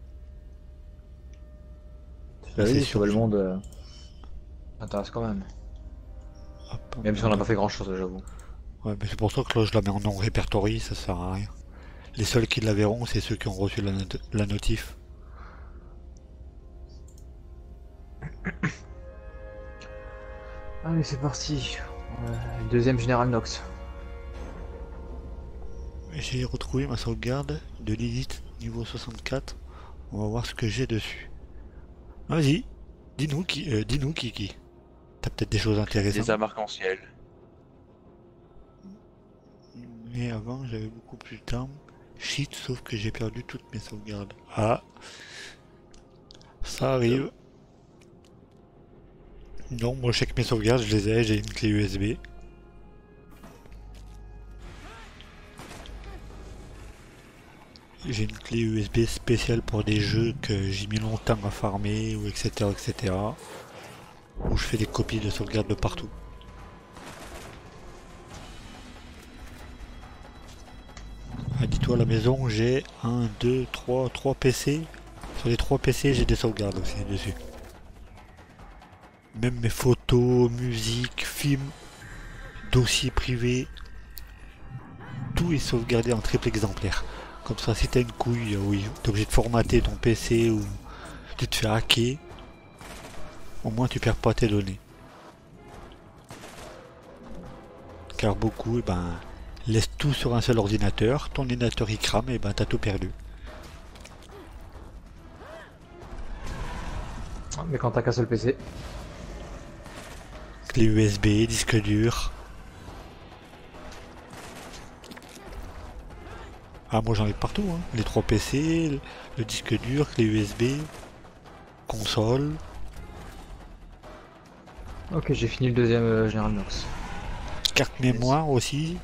Bah Ah, c'est oui, sûr, sauver le je- monde. euh, Ça intéresse quand même. Hop, Même si on n'a merde. pas fait grand chose, j'avoue. Ouais, mais c'est pour ça que là je la mets en non répertorié, ça sert à rien. Les seuls qui la verront, c'est ceux qui ont reçu la, not- la notif. Allez, c'est parti. Euh, deuxième Général Nox. J'ai retrouvé ma sauvegarde de Lilith niveau soixante-quatre. On va voir ce que j'ai dessus. Vas-y, dis-nous qui, euh, dis-nous Kiki. T'as peut-être des choses Des intéressantes. armes arc-en-ciel. Mais avant, j'avais beaucoup plus d'armes. Shit, sauf que j'ai perdu toutes mes sauvegardes. Ah, ça arrive. Non, moi je sais que mes sauvegardes, je les ai, j'ai une clé U S B. J'ai une clé U S B spéciale pour des jeux que j'ai mis longtemps à farmer, ou et cetera et cetera. Où je fais des copies de sauvegarde de partout. Ah, dis-toi, à la maison, j'ai un, deux, trois, trois P C. Sur les trois P C, j'ai des sauvegardes aussi dessus. Même mes photos, musique, films, dossiers privés, tout est sauvegardé en triple exemplaire. Comme ça, si t'as une couille, oui, t'es obligé de formater ton P C ou tu te fais hacker, au moins tu perds pas tes données. Car beaucoup, eh ben, laissent tout sur un seul ordinateur, ton ordinateur il crame, et ben t'as tout perdu. Mais quand t'as qu'un seul P C. Clé U S B, disque dur. Ah, moi j'en ai partout, hein. Les trois P C, le disque dur, clé U S B, console. Ok, j'ai fini le deuxième euh, Général Nox. Carte mémoire aussi.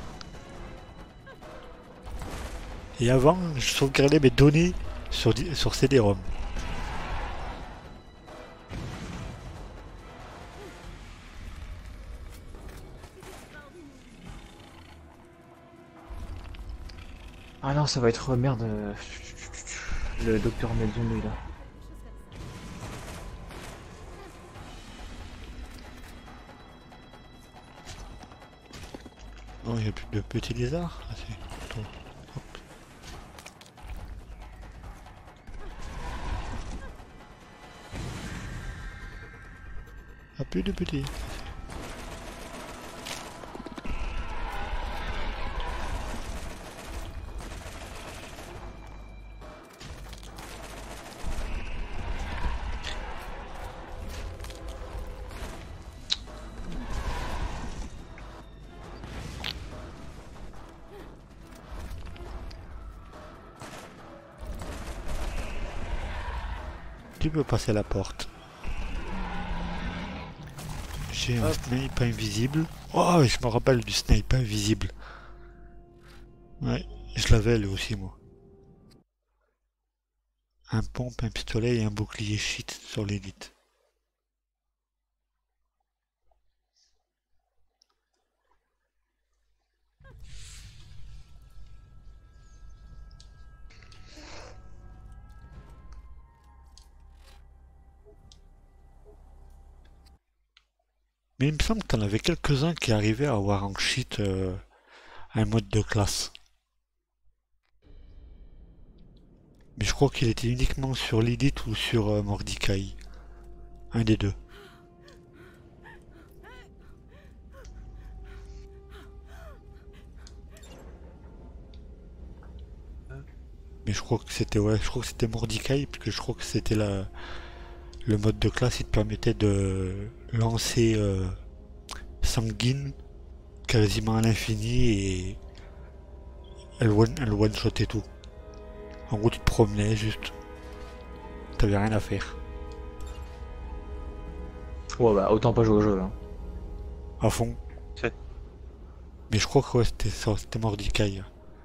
Et avant, je sauvegardais mes données sur, di- sur C D ROM. Ah non, ça va être merde. euh, Le docteur Melzon, lui là. Non, il n'y a plus de petits lézards. Ah, si. Attends. Hop. Ah, plus de petits. Tu peux passer la porte. J'ai un snipe invisible. Oh, je me rappelle du snipe invisible. Ouais, je l'avais lui aussi, moi. Un pompe, un pistolet et un bouclier shit sur l'élite. Mais il me semble que t'en avais quelques-uns qui arrivaient à avoir en cheat euh, un mode de classe. Mais je crois qu'il était uniquement sur Lilith ou sur euh, Mordecai. Un des deux. Mais je crois que c'était ouais, je crois que c'était Mordecai, parce que je crois que c'était la le mode de classe, il te permettait de lancer euh, Sanguine quasiment à l'infini et elle one, elle one shot et tout. En gros, tu te promenais juste. T'avais rien à faire. Ouais, bah autant pas jouer au jeu là. À fond. C'est- Mais je crois que ouais, c'était ça, c'était Mordecai.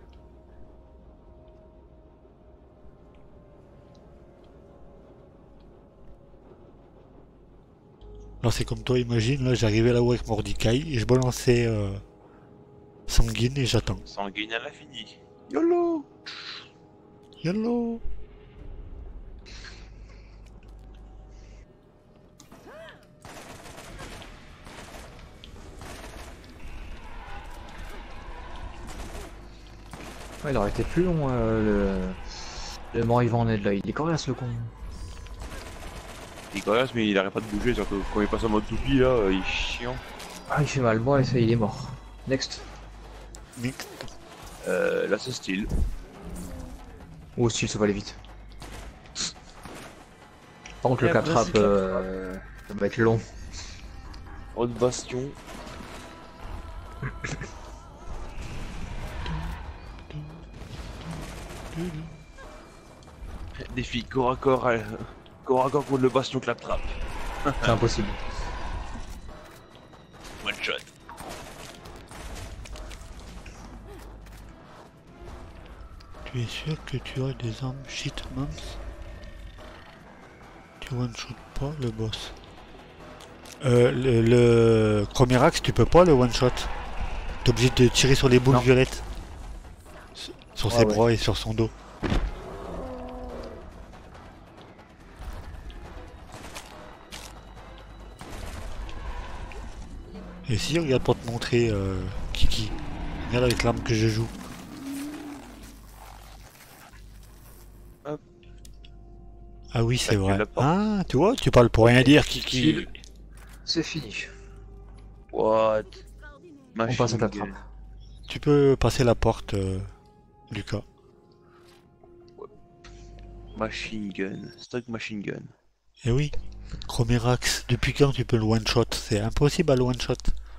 Là, c'est comme toi, imagine, là, j'arrivais là-haut avec Mordecai et je balançais euh, Sanguine et j'attends. Sanguine à l'infini. YOLO. Yellow. Ouais, il aurait été plus long euh, le... le mort-vivant en aide là, il est coriace le con. Il est coriace, mais il arrête pas de bouger, surtout quand il passe en mode toupie là, euh, il est chiant. Ah il fait mal, bon allez ça il est mort. Next. Mixte. Euh, là c'est style. Ou style ça va aller vite. Par contre le Et cap après, trap c'est euh... ça va être long. Haute bastion. Défi corps à corps, euh, corps à corps contre le bastion claptrap. C'est impossible. One shot. Tu es sûr que tu as des armes shit minces? Tu one-shot pas le boss. Euh, le, le premier axe, tu peux pas le one-shot. T'es obligé de tirer sur les boules Non. violettes. Sur- Sur Ah ses ouais. bras et sur son dos. Et si, regarde pour te montrer, euh, Kiki. Regarde avec l'arme que je joue. Hop. Ah oui, c'est Ah, tu vrai. l'as pas. Ah, tu vois, tu parles pour rien dire, Kiki. Kill. C'est fini. What? On passe à la trappe. Tu peux passer la porte, euh, Lucas. Machine gun. Stock machine gun. Eh oui, Chromerax, depuis quand tu peux le one-shot? C'est impossible à le one-shot.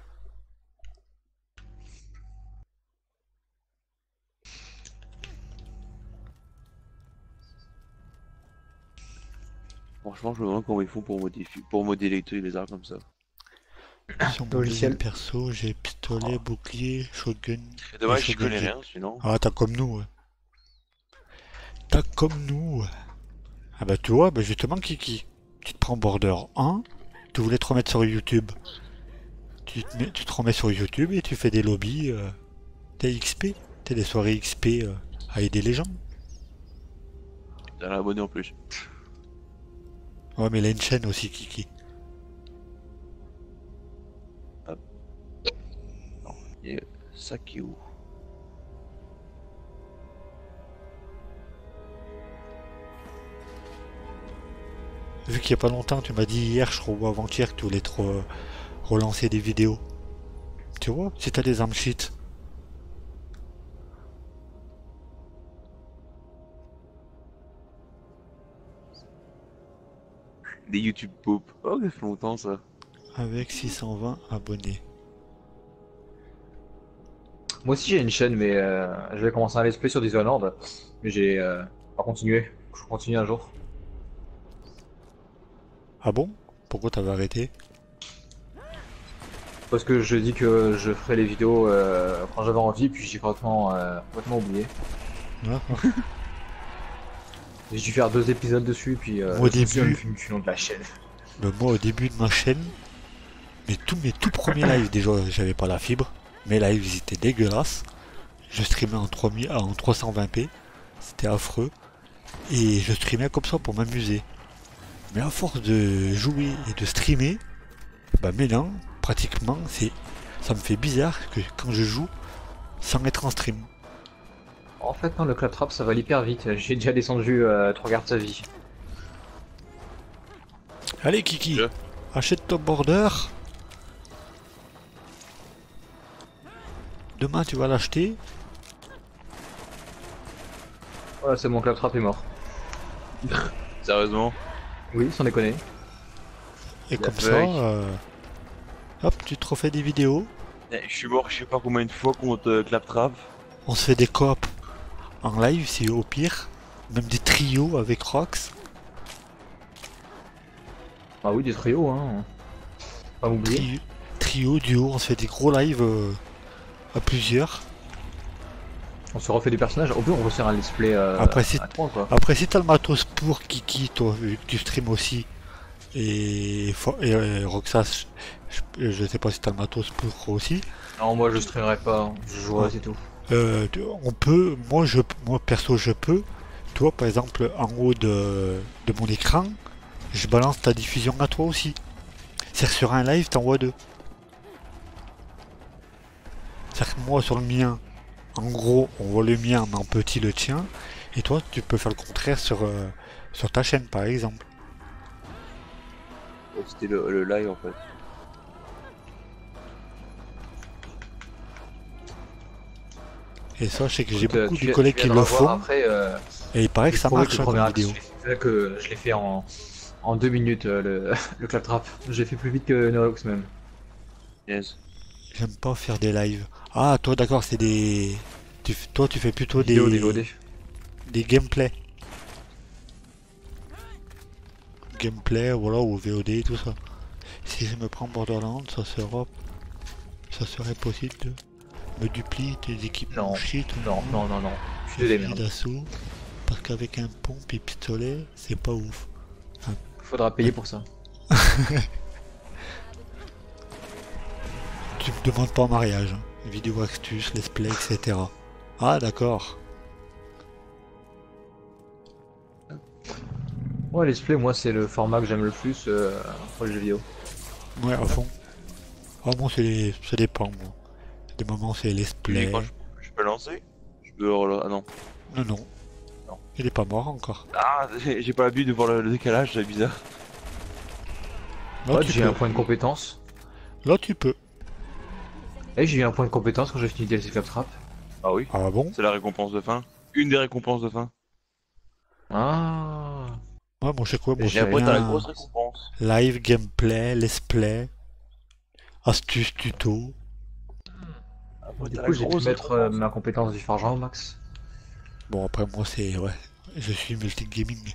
Franchement, je me demande comment ils font pour modifier, pour modéliser les armes comme ça. Sur mon Logiciel. deuxième perso, j'ai pistolet, bouclier, shotgun. C'est dommage, Et je connais shotgun. rien sinon. Ah, t'as comme nous. Ouais. T'as comme nous. Ouais. Ah bah tu vois, bah justement, Kiki. Tu te prends Border un, tu voulais te remettre sur YouTube. Tu te, mets- tu te remets sur YouTube et tu fais des lobbies. Euh, t'es X P. T'as des soirées X P euh, à aider les gens. T'as un abonné en plus. Ouais, mais il a une chaîne aussi, Kiki. Et ça qui est où? Vu qu'il y a pas longtemps, tu m'as dit hier, je crois, ou avant-hier, que tu voulais te re- relancer des vidéos. Tu vois, si t'as des armes shit. Des YouTube Poop. Oh, ça fait longtemps ça. Avec six cent vingt abonnés. Moi aussi j'ai une chaîne mais euh, je vais commencer un let's play sur Dishonored. Mais j'ai euh, pas continué. Je continue un jour. Ah bon? Pourquoi t'avais arrêté? Parce que je dis que je ferai les vidéos euh, quand j'avais envie puis j'ai complètement, euh, complètement oublié. Ah, J'ai dû faire deux épisodes dessus puis euh, Au je me suis début. même fait du nom de la chaîne. Le moi au début de ma chaîne, mais tous mes tout premiers lives, déjà j'avais pas la fibre, mes lives ils étaient dégueulasses. Je streamais en, trois mille en trois cent vingt p, c'était affreux. Et je streamais comme ça pour m'amuser. Mais à force de jouer et de streamer, bah maintenant, pratiquement, c'est, ça me fait bizarre que quand je joue sans être en stream. En fait, non, le claptrap ça va hyper vite. J'ai déjà descendu euh, trois quarts de sa vie. Allez Kiki, Je- achète ton border. Demain tu vas l'acheter. Voilà, c'est mon claptrap est mort. Sérieusement? Oui, sans déconner. Et La comme ça, feuille. euh, hop, tu te refais des vidéos. Eh, Je suis mort je sais pas combien de fois contre euh, Claptrap. On se fait des coops en live, c'est au pire. Même des trios avec Rox. Ah oui, des trios, hein. Pas m'oublier. Tri- trio, duo, on se fait des gros lives euh, à plusieurs. On se refait des personnages. Au pire, on resserre un let's play euh, Après, si- à trois, quoi. Après, si t'as le matos pour Kiki, toi, vu que tu stream aussi, et, Fo- et, euh, Roxas, je, je sais pas si t'as le matos pour aussi, Non, moi je streamerai pas. hein. Je jouerai, Ouais. c'est tout. euh, tu- on peut, moi, je, moi perso, je peux, toi, par exemple, en haut de, de mon écran, je balance ta diffusion à toi aussi. C'est-à-dire sur un live, t'envoies deux. C'est-à-dire que moi, sur le mien, en gros, on voit le mien, mais en petit le tien, et toi, tu peux faire le contraire sur, euh, sur ta chaîne, par exemple. Oh, c'était le, le live en fait. Et ça, je sais que j'ai Écoute, euh, beaucoup tu de viens- collègues tu qui viendras le voir font, Après, euh, et il paraît que je ça trouvais marche que le hein, premier comme artiste, vidéo. je l'ai fait, que je l'ai fait en, en deux minutes, euh, le, le claptrap. J'ai fait plus vite que Nerox même. Yes. J'aime pas faire des lives. Ah, toi, d'accord, c'est des... Tu, f- toi, tu fais plutôt des... Vidéo, des V O D. des gameplays. Gameplay, voilà, ou V O D, tout ça. Si je me prends Borderlands, ça sera... Ça serait possible de me duplier des équipements Non. shit ou Non, non, non, non. Je suis des des fusils merdes. d'assaut. Parce qu'avec un pompe et pistolet, c'est pas ouf. Faudra payer pour ça. Tu me demandes pas en mariage. Hein. Vidéo astuce, let's play, et cetera. Ah, d'accord. Ouais, let's play, moi c'est le format que j'aime le plus euh, pour les jeux vidéo. Ouais, à fond. Ah, moi, c'est les... ça dépend, moi. Des moments, c'est let's Et play. quand je, je peux lancer? Je peux rela- Ah non. Non, non. Non. Il est pas mort encore. Ah, j'ai j'ai pas l'habitude de voir le, le décalage, c'est bizarre. Là, Ouais, tu j'ai peux. un point de compétence. Là, tu peux. Et j'ai eu un point de compétence quand j'ai fini D L C Claptrap. Ah oui. Ah bon? C'est la récompense de fin. Une des récompenses de fin. Ah. Ouais, moi, je sais quoi, moi, Et c'est après, t'as la rien. grosse récompense. Live, gameplay, let's play, astuce, tuto. Après, Du t'as coup, la j'ai pu grosse mettre euh, récompense. ma compétence du forgeant au max. Bon, après, moi, c'est... Ouais, je suis multi-gaming.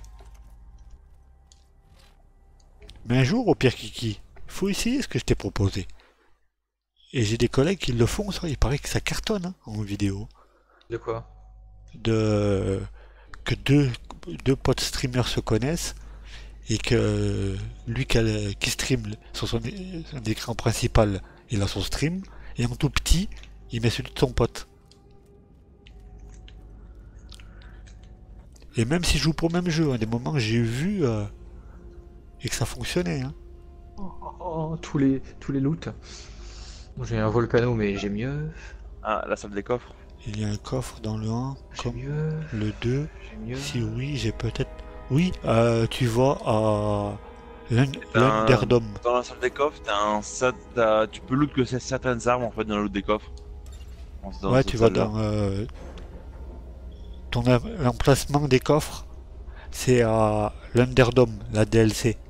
Mais un jour, au pire Kiki, faut essayer ce que je t'ai proposé. Et j'ai des collègues qui le font, ça, il paraît que ça cartonne hein, en vidéo. De quoi? De... Que deux, deux potes streamers se connaissent et que lui qui, a- qui stream sur son, é- son écran principal, il a son stream, et en tout petit, il met celui de son pote. Et même s'ils jouent pour le même jeu, à des moments j'ai vu euh, et que ça fonctionnait. Hein. Oh, oh, oh, tous les tous les loots. Bon, j'ai un volcano mais j'ai mieux. Ah, la salle des coffres. Il y a un coffre dans le un, J'ai comme mieux. le deux. J'ai mieux. Si oui, j'ai peut-être... Oui, euh, tu vas à l'Un- Ben, l'Underdome. Dans la salle des coffres, t'as un set, t'as- tu peux loot que c'est certaines armes en fait dans le loot des coffres. Bon, c'est dans Ouais, cette tu vas salle-là. dans... euh, ton em- l'emplacement des coffres, c'est à l'Underdome, la D L C.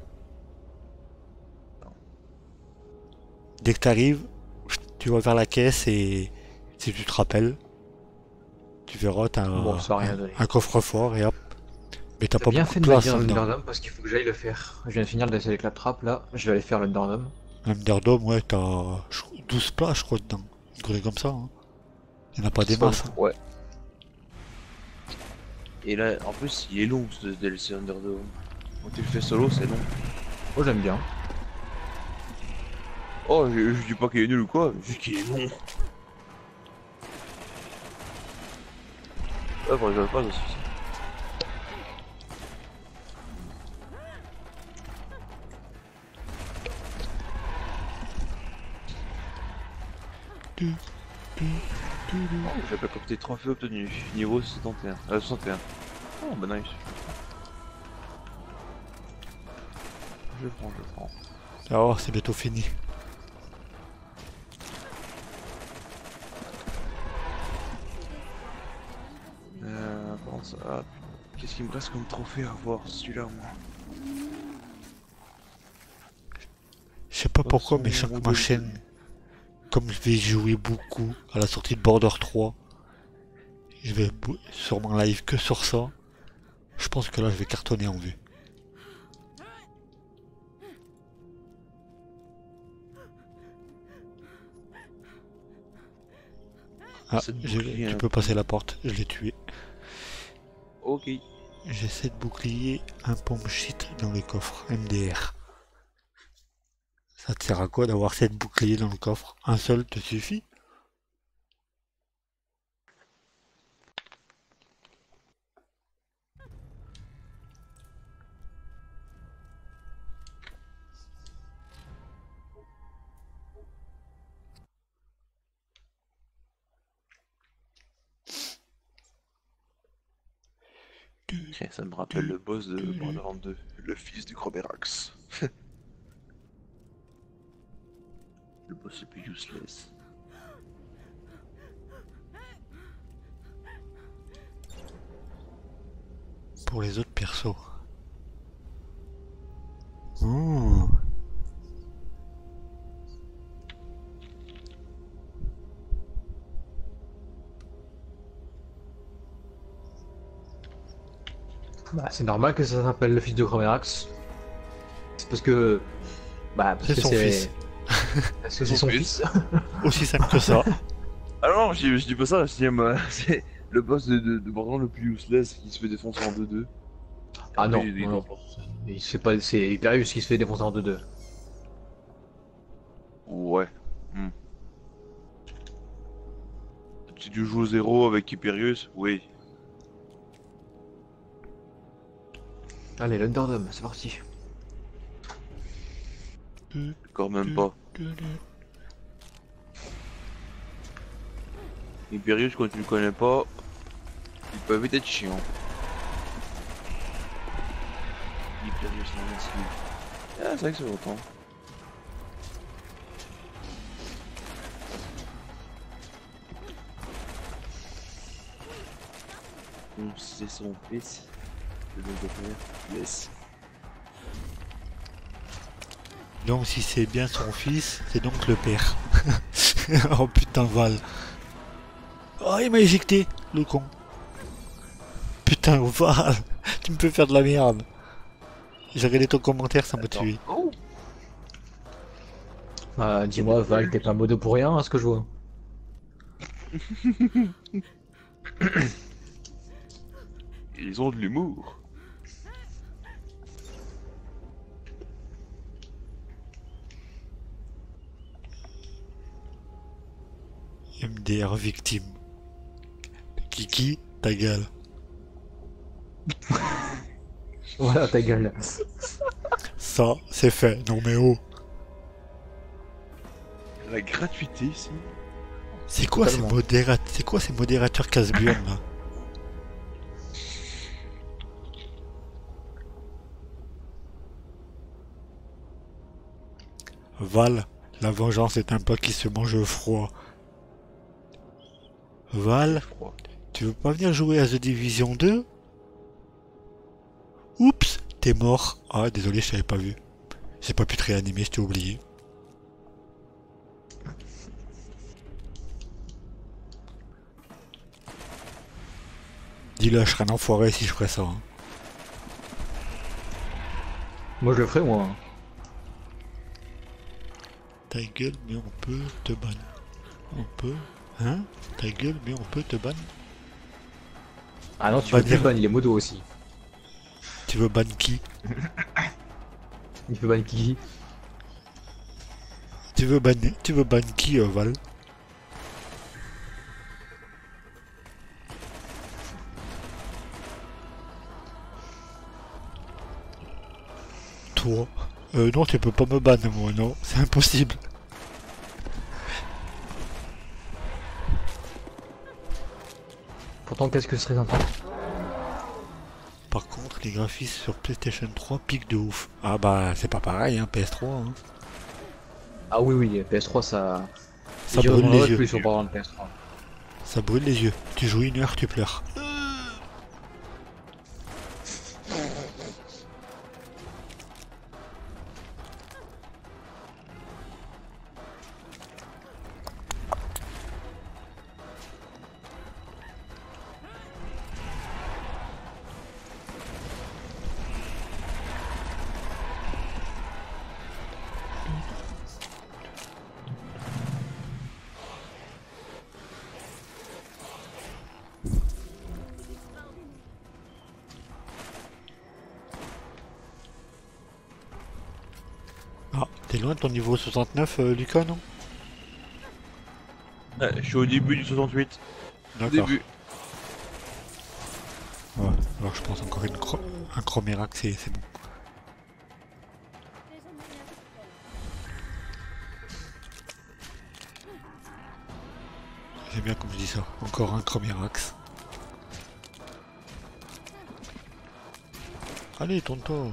Dès que tu arrives, tu vas vers la caisse et si tu te rappelles, tu verras, t'as un, Bon, ça a rien un- donné. un coffre-fort et hop. Mais t'as T'as pas bien beaucoup fait de de me place dire dedans. l'Underdome parce qu'il faut que j'aille le faire. Je viens de finir le D L C Claptrap là, je vais aller faire l'Underdome. L'Underdome, ouais, t'as je crois, douze places, je crois, dedans. Une connerie comme ça. Hein. Il n'y en a pas des C'est pas masses. hein. Ouais. Et là, en plus, il est long ce D L C Underdome. Quand tu le fais solo, c'est long. Oh, j'aime bien. Oh, je, je dis pas qu'il est nul ou quoi, juste qu'il est long. Ouais, faut rigoler pas, ça suffit. J'ai pas copié trophée obtenu. Niveau soixante et un. Euh, soixante et un. Oh bah nice. Je prends, je prends. Oh, c'est bientôt fini. Euh, comment ça? Ah, qu'est-ce qu'il me reste comme trophée à avoir celui-là, moi? Je sais pas pourquoi, mais chaque ma chaîne, comme je vais jouer beaucoup à la sortie de Border trois, je vais bou- sur mon live que sur ça. Je pense que là, je vais cartonner en vue. Ah, Cette je- bouclier, tu hein. peux passer la porte, je l'ai tué. Ok. J'ai sept boucliers, un pompe shit dans le coffre, M D R. Ça te sert à quoi d'avoir sept boucliers dans le coffre? Un seul te suffit? Ok, ça me rappelle le boss de Borderlands deux, le fils du Croberax. Le boss le plus useless. Pour les autres persos. Oh. Bah, c'est normal que ça s'appelle le fils de Chromerax. C'est parce que. Bah, parce C'est que son c'est. fils. Parce que c'est son fils. Aussi simple que ça. Ah non, je dis, je dis pas ça, je dis, euh, c'est le boss de, de, de Borderlands le plus useless qui se fait défoncer en deux deux. Ah non, Après, il- il non, non. doit pas. Il se fait pas. C'est Hyperius qui se fait défoncer en deux deux. Ouais. Hmm. Si tu joues au zéro avec Hyperius, oui. Allez, l'Underdome, c'est parti. Encore même pas. Hyperius, quand tu le connais pas, ils peuvent être chiants. Hyperius, l'invincible. Ah, c'est vrai que c'est longtemps. Donc, c'est son fils. Le nom de père. Yes. Donc si c'est bien son fils, c'est donc le père. Oh putain Val. Oh il m'a éjecté, le con. Putain Val, tu me peux faire de la merde. J'ai regardé ton commentaire, ça m'a tué. Oh! Ah, dis-moi, Val, t'es pas modo pour rien, à ce que je vois. Ils ont de l'humour. M D R victime. Kiki, ta gueule. Voilà ta gueule. Ça, c'est fait. Non mais oh. La gratuité ici. C'est quoi ces Totalement. modérateurs C'est quoi ces modérateurs casse-burnes là? Val, la vengeance est un plat qui se mange froid. Val, Froid. tu veux pas venir jouer à The Division deux? Oups, t'es mort. Ah, désolé, je t'avais pas vu. J'ai pas pu te réanimer, je t'ai oublié. Dis-le, je serais un enfoiré si je ferais ça. hein. Moi, je le ferai, moi. Ta gueule, mais on peut te ban. On peut. Hein? Ta gueule, mais on peut te ban. Ah non, tu Bah, veux plus dire- ban, il est modo aussi. Tu veux ban qui? Il peut ban Kiki. Tu veux ban, tu veux ban qui, euh, Val? Toi? Euh, non, tu peux pas me ban, moi, non, c'est impossible. Pourtant, qu'est-ce que ce serait sympa. Par contre, les graphismes sur PlayStation trois piquent de ouf. Ah bah, c'est pas pareil, hein, P S trois. Hein. Ah oui, oui, P S trois, ça. Ça J'y brûle reviendrai les yeux. plus sur parlant de P S trois. Ça brûle les yeux. Tu joues une heure, tu pleures. Ah, t'es loin de ton niveau soixante-neuf, euh, Lucas, non? Ouais, je suis au début du soixante-huit. Au D'accord. début. Ouais, alors je pense encore une cro un Chromérac, c'est c'est bon. J'aime bien comme je dis ça. Encore un Chromérax. Allez, tourne-toi.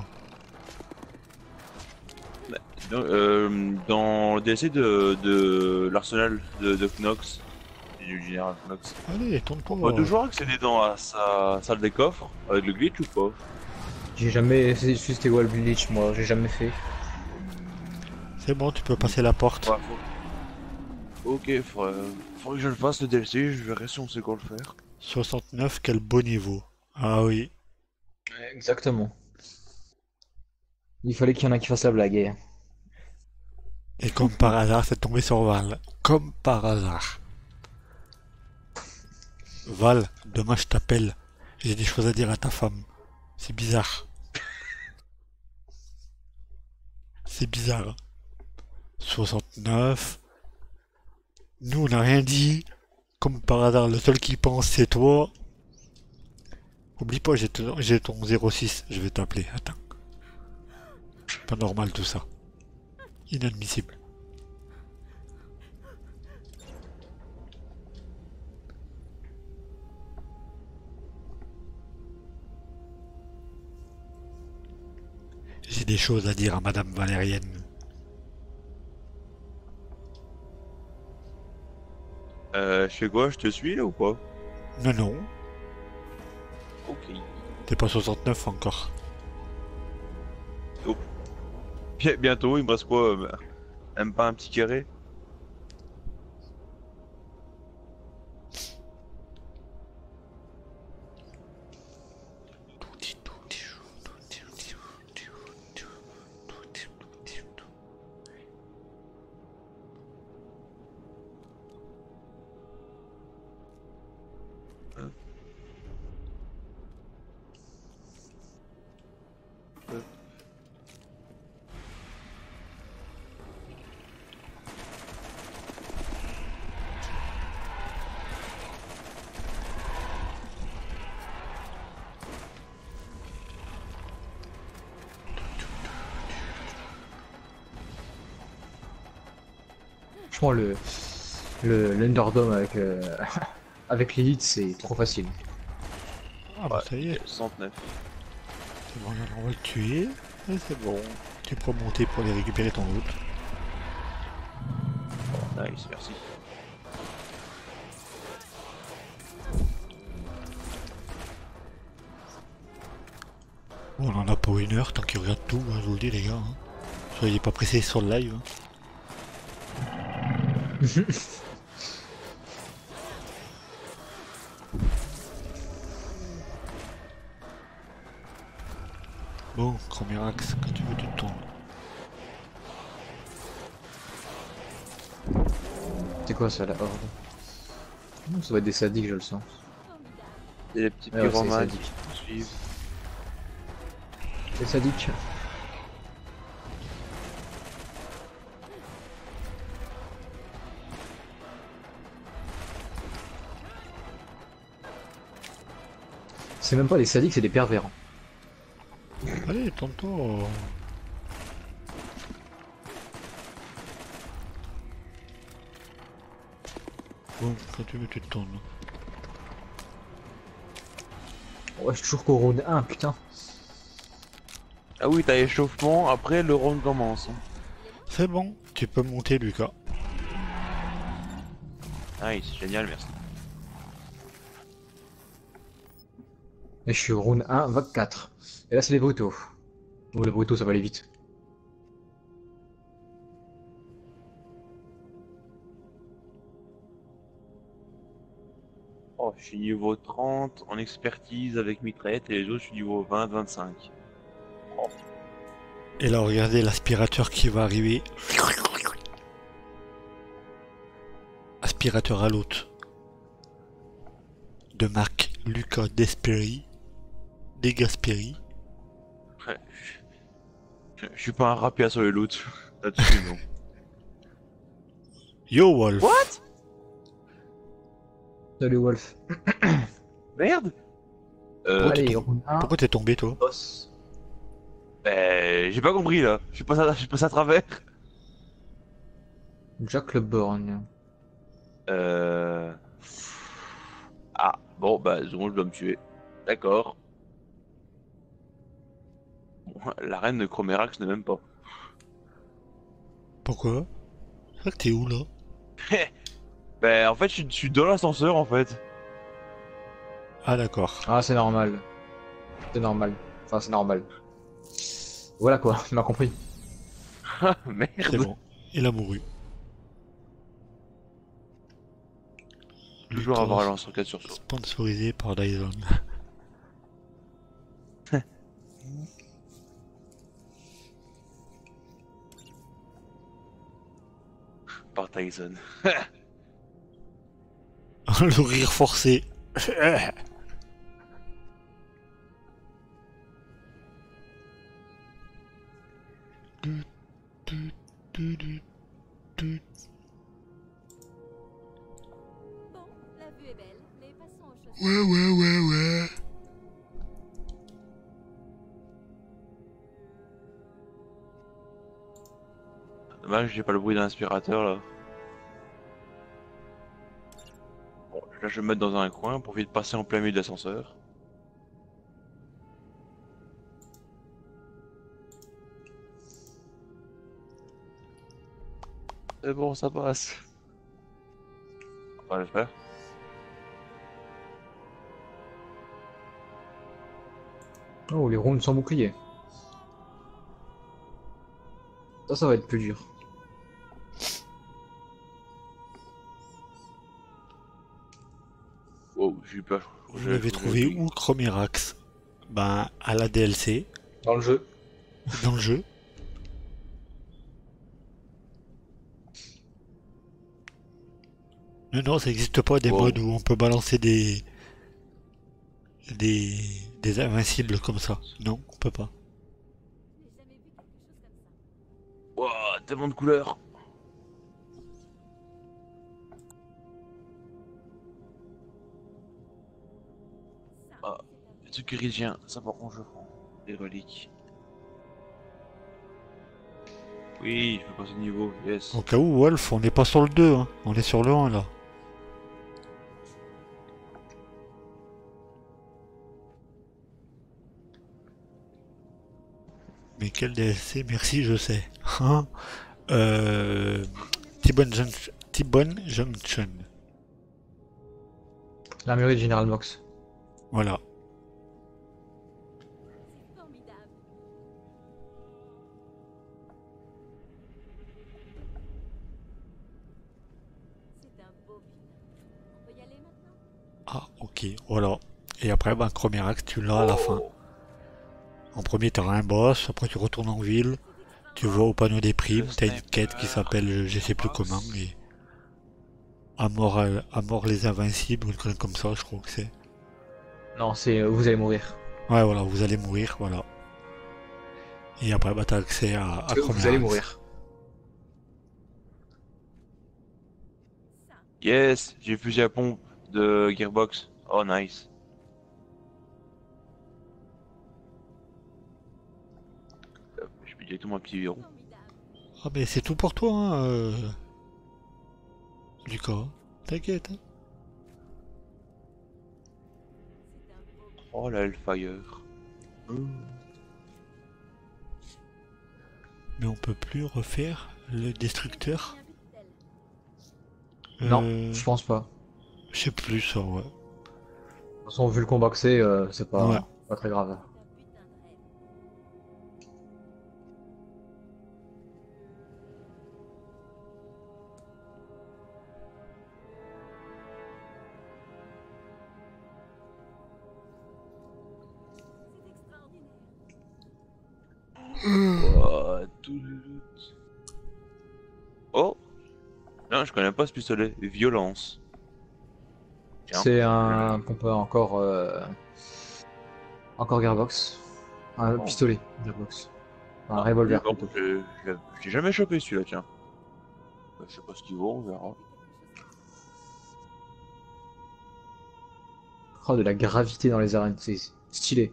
Dans, euh, dans le D L C de, de l'arsenal de, de Knox, du général Knox, Allez, on tourne-toi. peut toujours accéder dans à sa salle des coffres avec le glitch ou pas? J'ai jamais. Su c'était Wall Bleach, moi, j'ai jamais fait. C'est bon, tu peux passer la porte. Ouais, faut... Ok, faudrait... faudrait que je le fasse le D L C, je verrai si on sait quoi le faire. soixante-neuf, quel beau niveau. Ah oui. Exactement. Il fallait qu'il y en a qui fassent la blague. hein. Et comme par hasard, c'est tombé sur Val. Comme par hasard. Val, demain je t'appelle. J'ai des choses à dire à ta femme. C'est bizarre. C'est bizarre. soixante-neuf. Nous, on n'a rien dit. Comme par hasard, le seul qui pense, c'est toi. Oublie pas, j'ai ton, j'ai ton zéro six. Je vais t'appeler. Attends. Pas normal tout ça. Inadmissible. J'ai des choses à dire à Madame Valérienne. Euh, je fais quoi? Je te suis là ou pas? Non, non. Ok. T'es pas soixante-neuf encore. Bien- bientôt, il me reste quoi? euh, Même pas un petit carré? Franchement, le. Le l'Underdome avec. Euh... avec l'élite, c'est trop facile. Ah bah ça y est. soixante-neuf. C'est bon, on va le tuer. Et c'est bon. Tu peux monter pour aller récupérer ton loot. Nice, merci. Bon, on en a pour une heure, tant qu'ils regardent tout, hein, je vous le dis les gars. Hein. Soyez pas pressés sur le live. Hein. Bon, Chromérax, quand tu veux, tu te tournes. C'est quoi ça, la horde? Non, ça va être des sadiques, je le sens. Et les petits Ouais, ouais, c'est pyromanes sadique. qui suivent. Des sadiques. C'est même pas des sadiques, c'est des pervers. Allez, tourne-toi. Bon, quand tu veux, tu te tournes. Ouais, je suis toujours qu'au round un, putain. Ah oui, t'as échauffement, après le round commence. C'est bon, tu peux monter Lucas. Nice, génial, merci. Et je suis au round un, vague quatre. Et là, c'est les brutaux. Oh, les brutaux, ça va aller vite. Oh, je suis niveau trente en expertise avec mitraillette et les autres, je suis niveau vingt, vingt-cinq. Et là, regardez l'aspirateur qui va arriver. Aspirateur à l'hôte. De marque Lucas Desperi. Degasperi. Ouais, je... je suis pas un rapia sur le loot. Là-dessus, non. Yo Wolf. What? Salut Wolf. Merde. Euh, Allez, t'es round un, Pourquoi t'es tombé toi? boss. ben, j'ai pas compris là. Je suis passé à, je suis passé à travers. Jack le Borgne. Euh... Ah, bon, bah, Zon, je dois me tuer. D'accord. Bon, la reine de Chromerax ne m'aime pas. Pourquoi? C'est vrai que t'es où là? Ben, en fait, je suis, je suis dans l'ascenseur en fait. Ah d'accord. Ah, c'est normal. C'est normal. Enfin, c'est normal. Voilà quoi, tu m'as compris. Ah, C'est merde. bon. Il a mouru. Toujours Lucas, avoir un lance-roquette sur soi. sponsorisé par Dyson. Par Tyson. Le rire forcé. Bon, la vue est belle, mais passons aux choses. Ouais, ouais, ouais, ouais. Dommage, j'ai pas le bruit d'un aspirateur là. Bon, là je vais me mettre dans un coin pour vite passer en plein milieu de l'ascenseur. C'est bon, ça passe. Enfin, j'espère. Oh, les rounds sans bouclier. Ça, ça va être plus dur. Wow, j'ai eu peur. Vous l'avez trouvé où Chromerax? Ben à la D L C, Dans le jeu. dans le jeu. Non, non, ça n'existe pas des Wow. modes où on peut balancer des... des... des invincibles comme ça. Non, on peut pas. Je n'ai jamais vu quelque chose comme ça. Wow, tellement de couleurs. Ça, Ah. c'est Les trucs chrétiens, ça par contre je prends. Les reliques. Oui, je peux passer de niveau, yes. Au cas où, Wolf, on n'est pas sur le deux, hein. On est sur le un là. Mais quel D L C? Merci, je sais. Hein euh... T-Bone Junction. T-Bone Junction. L'armurerie de General Mox. Voilà. c'est formidable. C'est un beau final. On peut y aller maintenant? Ah, ok, voilà. Et après, ben, Chromerax, tu l'as à la fin. En premier, tu auras un boss, après tu retournes en ville, tu vas au panneau des primes, tu as une quête qui s'appelle je sais plus comment, et à mort, à, à mort les invincibles, ou une connerie comme ça, je crois que c'est. Non, c'est euh, vous allez mourir. Ouais, voilà, vous allez mourir, voilà. Et après, bah, tu as accès à, à Que vous allez Chromerax. mourir. Ça, Yes, j'ai le fusil à pompe de Gearbox. Oh nice. Hop, je mets directement un petit verrou. formidable. Ah, mais c'est tout pour toi, hein, euh... Lucas. T'inquiète, hein. C'est un beau Oh la Hellfire. Mais on peut plus refaire le destructeur. Non, Euh, je pense pas. je sais plus ça, ouais. De toute façon, vu le combat que c'est, euh, c'est pas, Ouais. pas très grave. Ouah, tout le loot. Oh! Non, je connais pas ce pistolet. Violence. Tiens. C'est un pompeur encore, euh, encore Gearbox. Un Oh. pistolet Gearbox. Un Ah, revolver d'accord, plutôt. je- je l'ai- je l'ai jamais chopé celui-là, tiens. Bah, je sais pas ce qu'il vaut, on verra. Oh, de la gravité dans les arènes, c'est stylé.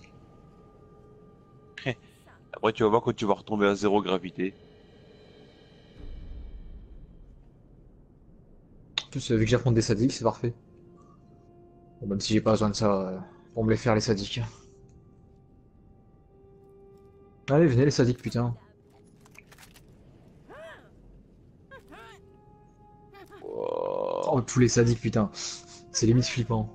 Après, tu vas voir quand tu vas retomber à zéro gravité. En plus, euh, vu que j'affronte des sadiques, c'est parfait. Bon, même si j'ai pas besoin de ça euh, pour me les faire, les sadiques. Allez, venez les sadiques, putain. Wow. Oh, tous les sadiques, putain. C'est limite flippant.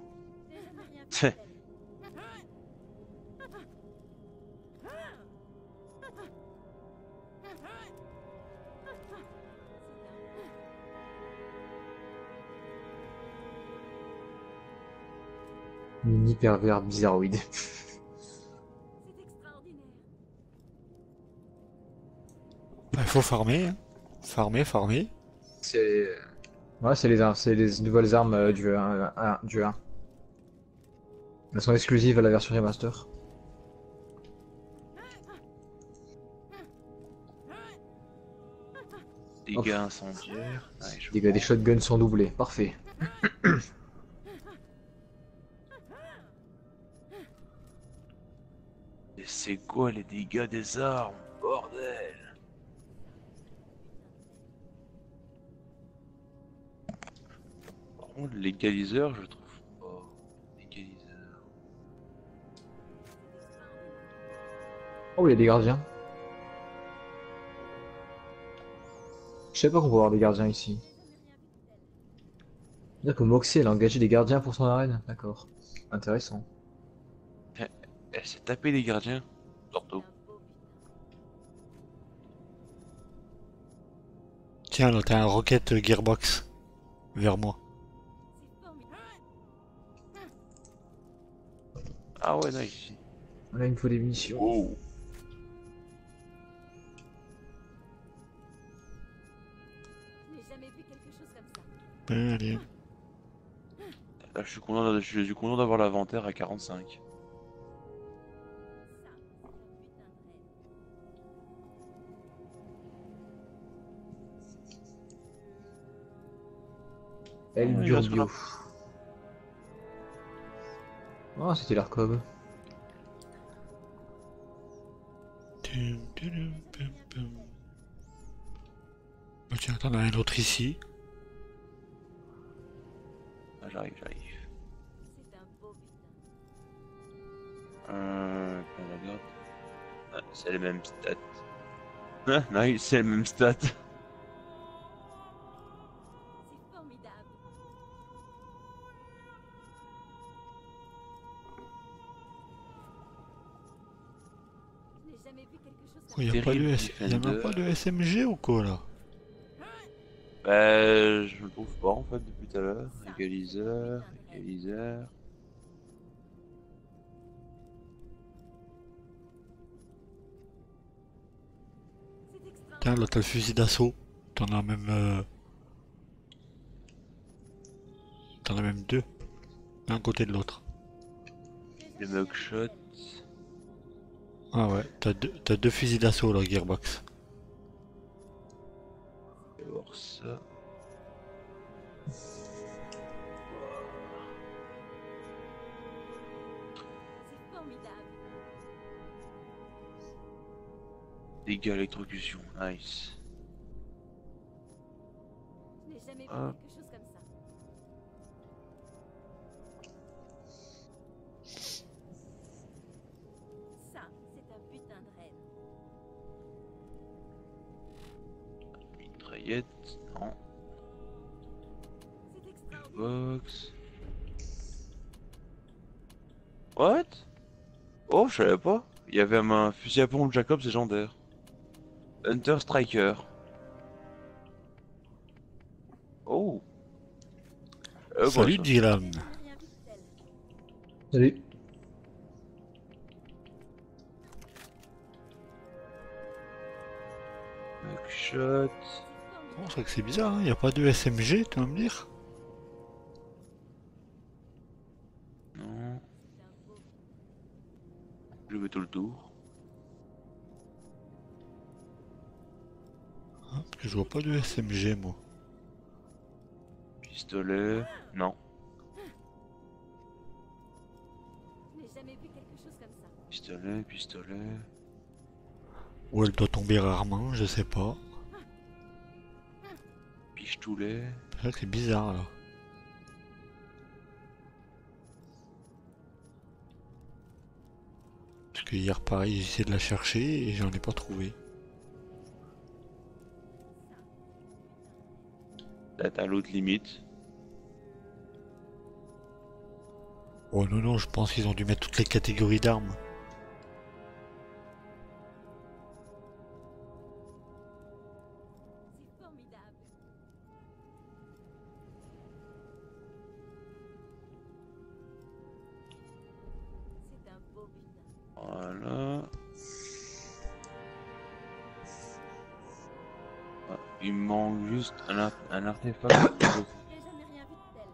Mini pervers bizarroïde. C'est extraordinaire. Il faut farmer, hein. Farmer, farmer. C'est. Ouais, c'est les, ar- c'est les nouvelles armes euh, du, un, un- du un. Elles sont exclusives à la version remaster. Dégâts incendiaires. Ouais, je Les gars, des prends. shotguns sont doublés, parfait. Et c'est quoi les dégâts des armes? Bordel! Par contre, l'égaliseur, je trouve pas. L'égaliseur. Oh, il y a des gardiens. Je sais pas qu'on peut avoir des gardiens ici. C'est-à-dire que Moxie, elle a engagé des gardiens pour son arène. D'accord. Intéressant. Elle s'est tapée des gardiens. Surtout. Tiens, là, t'as un rocket gearbox vers moi. C'est formidable. Ah ouais, nice. Là, il me faut des munitions. Oh. Je n'ai jamais vu quelque chose comme ça. Allez. Là, je suis content de- je suis content d'avoir l'inventaire à quarante-cinq. Ça, c'est un putain de rêve. El Oh, il reste Durbio. Oh, c'était l'Arcov. Tum, tudum, pum, pum. Oh, tiens, t'en as un autre ici. Ah, j'arrive, j'arrive. C'est un beau butin. Euh, on regarde. Ah, c'est les mêmes stats. Ah, nice, c'est les mêmes stats. C'est formidable. Je n'ai jamais vu quelque chose Oh, comme y a ça. pas de Terrible S... y en a Defender. pas de S M G ou quoi là? Bah, je le trouve pas en fait depuis tout à l'heure. Égaliseur, égaliseur. C'est extraordinaire. Tiens, là t'as le fusil d'assaut. T'en as même. euh, T'en as même deux. L'un côté de l'autre. Le mugshot. Ah ouais, t'as deux, t'as deux fusils d'assaut là, Gearbox. Je vais voir ça. C'est formidable. Dégâts électrocution, nice. Je n'ai jamais vu Ah. quelque chose comme ça. Mitraillette, non. C'est extraordinaire. Box. What? Oh, je savais pas. Il y avait un fusil à pompe Jacobs légendaire. Hunter Striker. Oh. Euh, bon, Salut ça. Dylan. J'ai jamais rien vu de tel. Salut. Backshot. Oh, c'est vrai que c'est bizarre, il n'y a pas de S M G, tu vas me dire? Non. Je vais tout le tour. Hein, parce que je vois pas de S M G moi. Pistolet. Non. Je n'ai jamais vu quelque chose comme ça. Pistolet, pistolet. Ou elle doit tomber rarement, je sais pas. Pichetoulet. C'est vrai que c'est bizarre là. Parce que hier pareil, j'ai essayé de la chercher et j'en ai pas trouvé. Peut-être à l'autre limite. Oh non non, je pense qu'ils ont dû mettre toutes les catégories d'armes. C'est formidable. C'est un beau butin. Voilà. Ah, il me manque juste un, ar- un artefact. J'ai jamais rien vu de tel.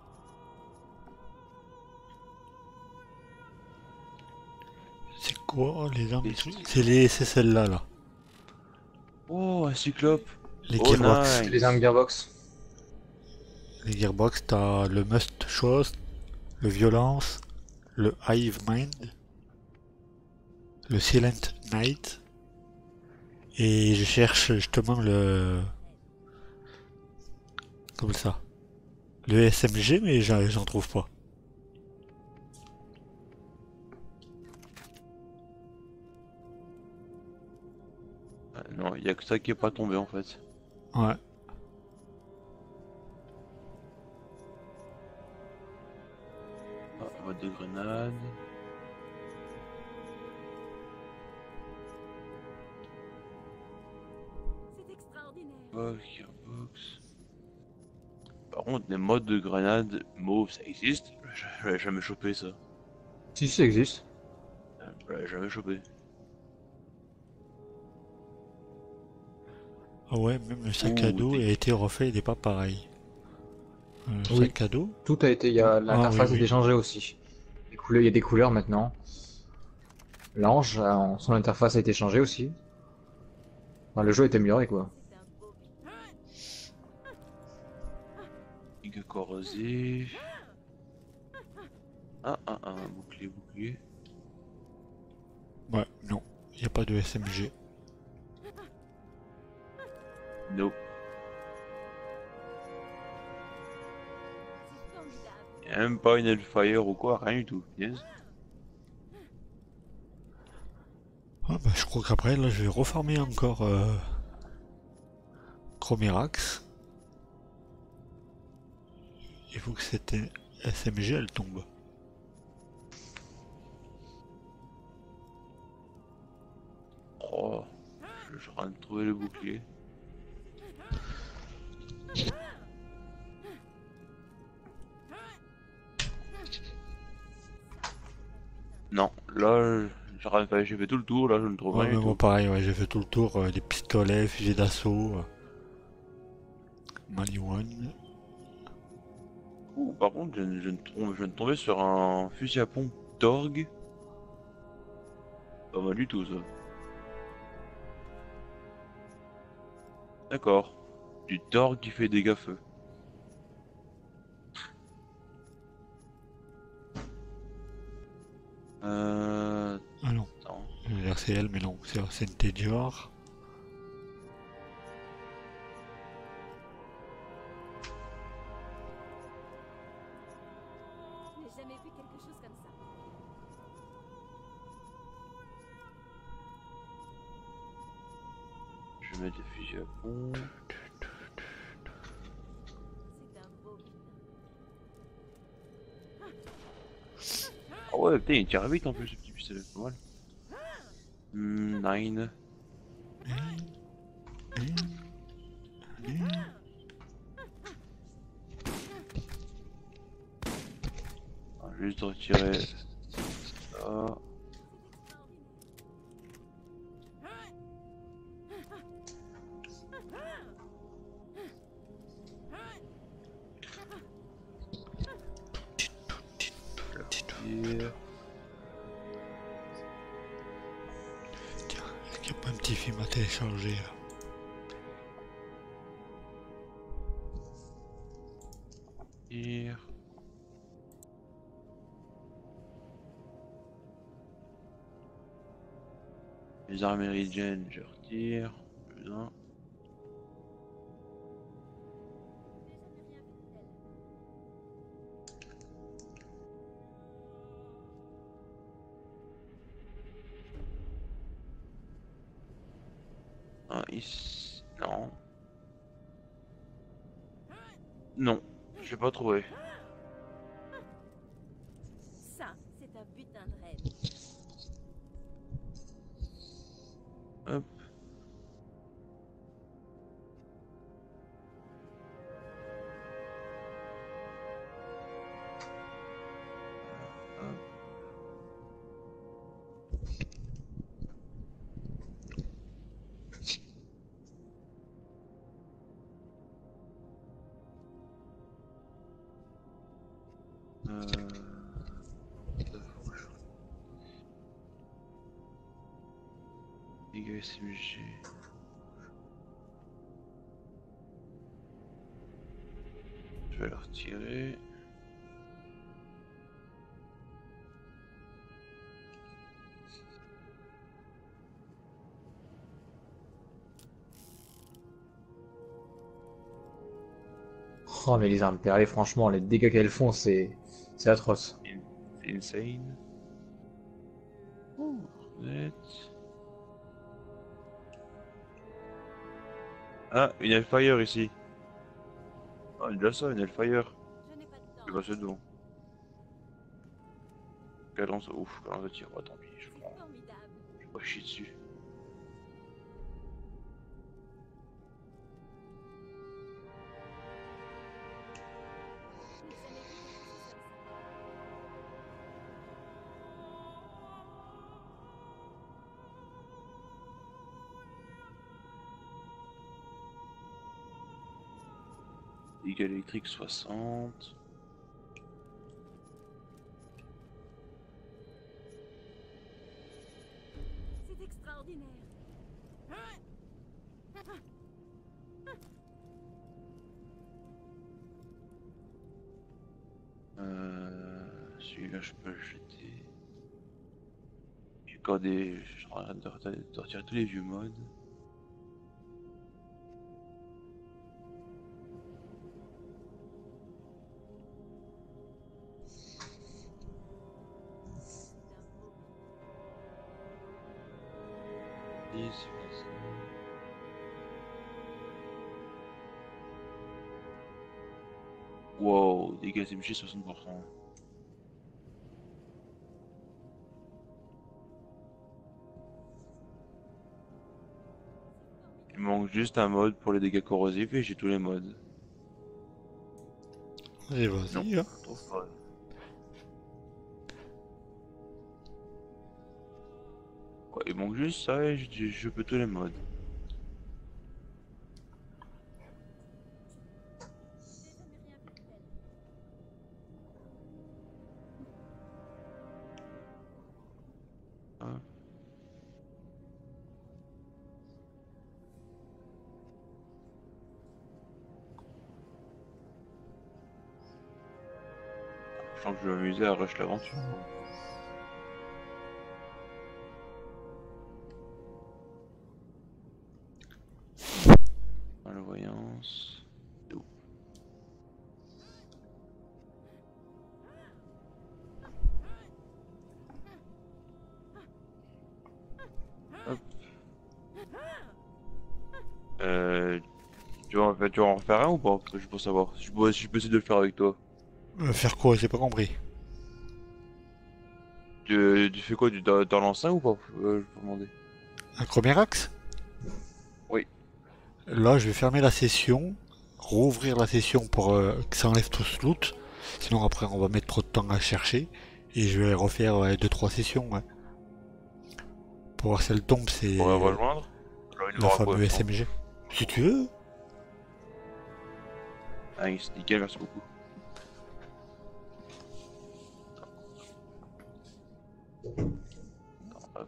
C'est quoi les armes? Les et tout sticks. C'est les c'est celle-là là. Oh, un cyclope. Les Oh, gearbox. nice. Les armes Gearbox. Les gearbox, t'as le must chose, le violence, le hive mind, le silent night. Et je cherche justement le... Comme ça. Le S M G, mais j'en j'en trouve pas. Ah, non, il y a que ça qui est pas tombé en fait. Ouais. Ah, boîte de grenade. C'est extraordinaire. Box, gearbox. Par contre, les modes de grenade mauve, ça existe? Je l'ai jamais chopé ça. Si, ça existe. Je l'ai jamais chopé. Ah ouais, même le sac Ouh, à dos a des- été refait, il n'est pas pareil. Euh, Le Oui. sac à dos? Tout a été. Il y a l'interface oui, a été oui. changée aussi. Les couleurs, il y a des couleurs maintenant. L'ange, euh, son interface a été changée aussi. Enfin, le jeu a été amélioré quoi. C'est un beau butin. Giga corrosif. Ah, ah, ah, bouclier, bouclier. Ouais, non, il n'y a pas de S M G. Nope. C'est formidable. Y'a même pas une Hellfire ou quoi, rien du tout. Yes. Ah bah, je crois qu'après, là, je vais reformer encore euh... Chromerax. Il faut que cette S M G, elle tombe. Oh, je suis en train de trouver le bouclier. Non, là, j'ai rien fait, j'ai fait tout le tour, là je ne trouve Ouais, rien mais du moi tout. pareil, ouais, j'ai fait tout le tour, euh, des pistolets, fusils d'assaut, euh, Maliwan. Ouh, par contre, je, je, viens de tomber- je viens de tomber sur un fusil à pompe Torg. Pas mal du tout ça. D'accord. Du Torg qui fait dégâts feu. Euh... Ah non, Attends. le R C L, mais non, c'est c'est une Dior. Je n'ai jamais vu quelque chose comme ça. Je vais mettre le fusil à pompe. Ah ouais, putain, il tire vite en plus, ce petit pistolet, pas mal. Hmm, nine. Ah, je vais juste retirer ça. Tire. Tiens, est-ce qu'il n'y a pas un petit film à télécharger là? Tire. Les armes méridiennes, je retire. Bien. Ah, ici. Non. Non, je vais pas trouver. Ça, c'est un butin de rêve. Hop. Hop. Euh... Dégâts S M G. Je vais le retirer. Oh, mais les armes perlées, franchement, les dégâts qu'elles font, c'est c'est atroce. C'est insane. Oh, net. Ah, une Hellfire ici. Ah, déjà ça, une Hellfire. Je n'ai pas de C'est temps. pas ce don. Cadence, ouf, cadence de tir. Oh, tant pis, je prends. Formidable. Je vais pas chier dessus. Mais ça n'est plus que ça. Dégâts électriques soixante. C'est extraordinaire. Euh, Celui-là, je peux le jeter. J'ai encore des. Je suis en train de retirer de retirer tous les vieux modes. dix, wow, dégâts S M G soixante pour cent. Il manque juste un mode pour les dégâts corrosifs et j'ai tous les modes. Allez, Non, vas-y, hein. je trouve pas. Ouais, il manque juste ça et je, je peux tous les modes. Hein. Je sens que je vais m'amuser à rush l'aventure. Malvoyance. C'est où? Hop. Euh, tu vas, en fait, tu vas en refaire un ou pas? Je peux savoir. Je peux, je peux essayer de le faire avec toi. Euh, faire quoi? J'ai pas compris. Tu, tu fais quoi? Tu dans, dans l'enceinte ou pas? Euh, je peux demander. Un premier axe? Oui. Là, je vais fermer la session, rouvrir la session pour euh, que ça enlève tout ce loot. Sinon, après, on va mettre trop de temps à chercher. Et je vais refaire ouais, deux trois sessions. Ouais. Pour voir si elle tombe, c'est On va rejoindre. Alors, il la aura quoi, fameuse je pense. S M G. Si tu veux. Ah, c'est nickel, merci beaucoup. Hop.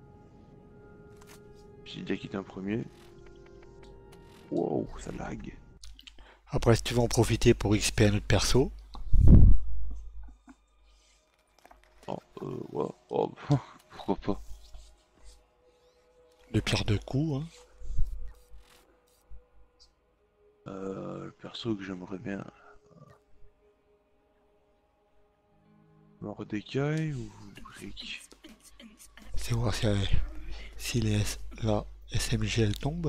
J'ai déjà quitté un premier. Wow, ça lag. Après, si tu veux en profiter pour X P un autre perso. Oh, euh, ouais. Oh, pourquoi pas. De pierre deux coups. Hein. Euh, le perso que j'aimerais bien. Mordecai ou Brick? C'est voir si, elle- si les S- la S M G elle tombe.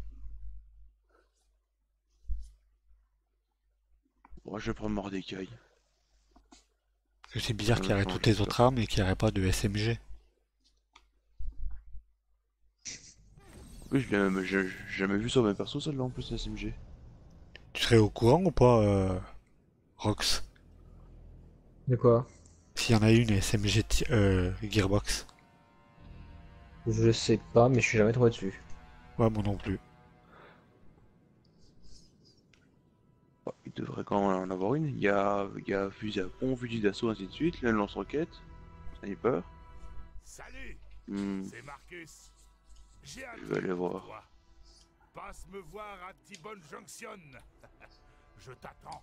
Moi, je vais prendre Mordecai. Parce que c'est bizarre Ça qu'il y va aurait changer toutes les ça. autres armes et qu'il n'y aurait pas de S M G. Oui, je l'ai même- j'ai j'ai jamais vu sur mes persos celle-là en plus, la S M G. Tu serais au courant ou pas, euh, Rox? De quoi? S'il y en a une S M G ti- euh, Gearbox. Je sais pas, mais je suis jamais tombé dessus. Ouais, moi non plus. Bah, il devrait quand même en avoir une. Il y a, il y a fusil à pompe, fusil d'assaut, ainsi de suite. Là, le lance-roquette, sniper. Salut, Hmm, c'est Marcus. J'ai un je vais aller truc pour voir. toi. Passe me voir à T-Bone Junction. Je t'attends.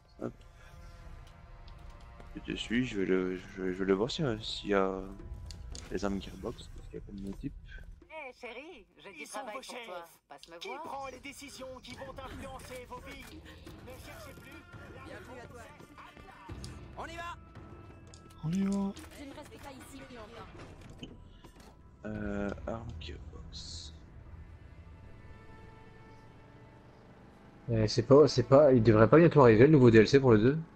Je te suis, je vais le, je vais, je vais le voir s'il y a, s'il y a les armes Gearbox, parce qu'il y a pas de mon type. Hé chérie, j'ai du Ils sont travail vos pour chefs. toi. Passe me Qui voir. prend les décisions qui vont influencer vos vies? Ne cherchez plus. Bienvenue à toi. On y va. On y va. Je ne reste pas ici plus longtemps. Euh, arme Gearbox. Eh, c'est pas, c'est pas, il devrait pas bientôt arriver le nouveau D L C pour le deux?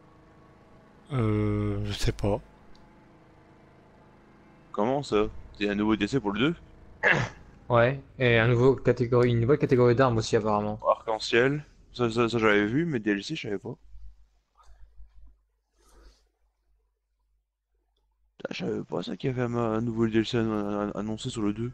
Euh, je sais pas. Comment ça? C'est un nouveau D C pour le deux? Ouais, et un nouveau catégorie, une nouvelle catégorie d'armes aussi apparemment. Arc-en-ciel. Ça, ça, ça j'avais vu, mais D L C, je savais pas. Ah, je savais pas ça qu'il y avait un, un nouveau D L C an- an- annoncé sur le deux.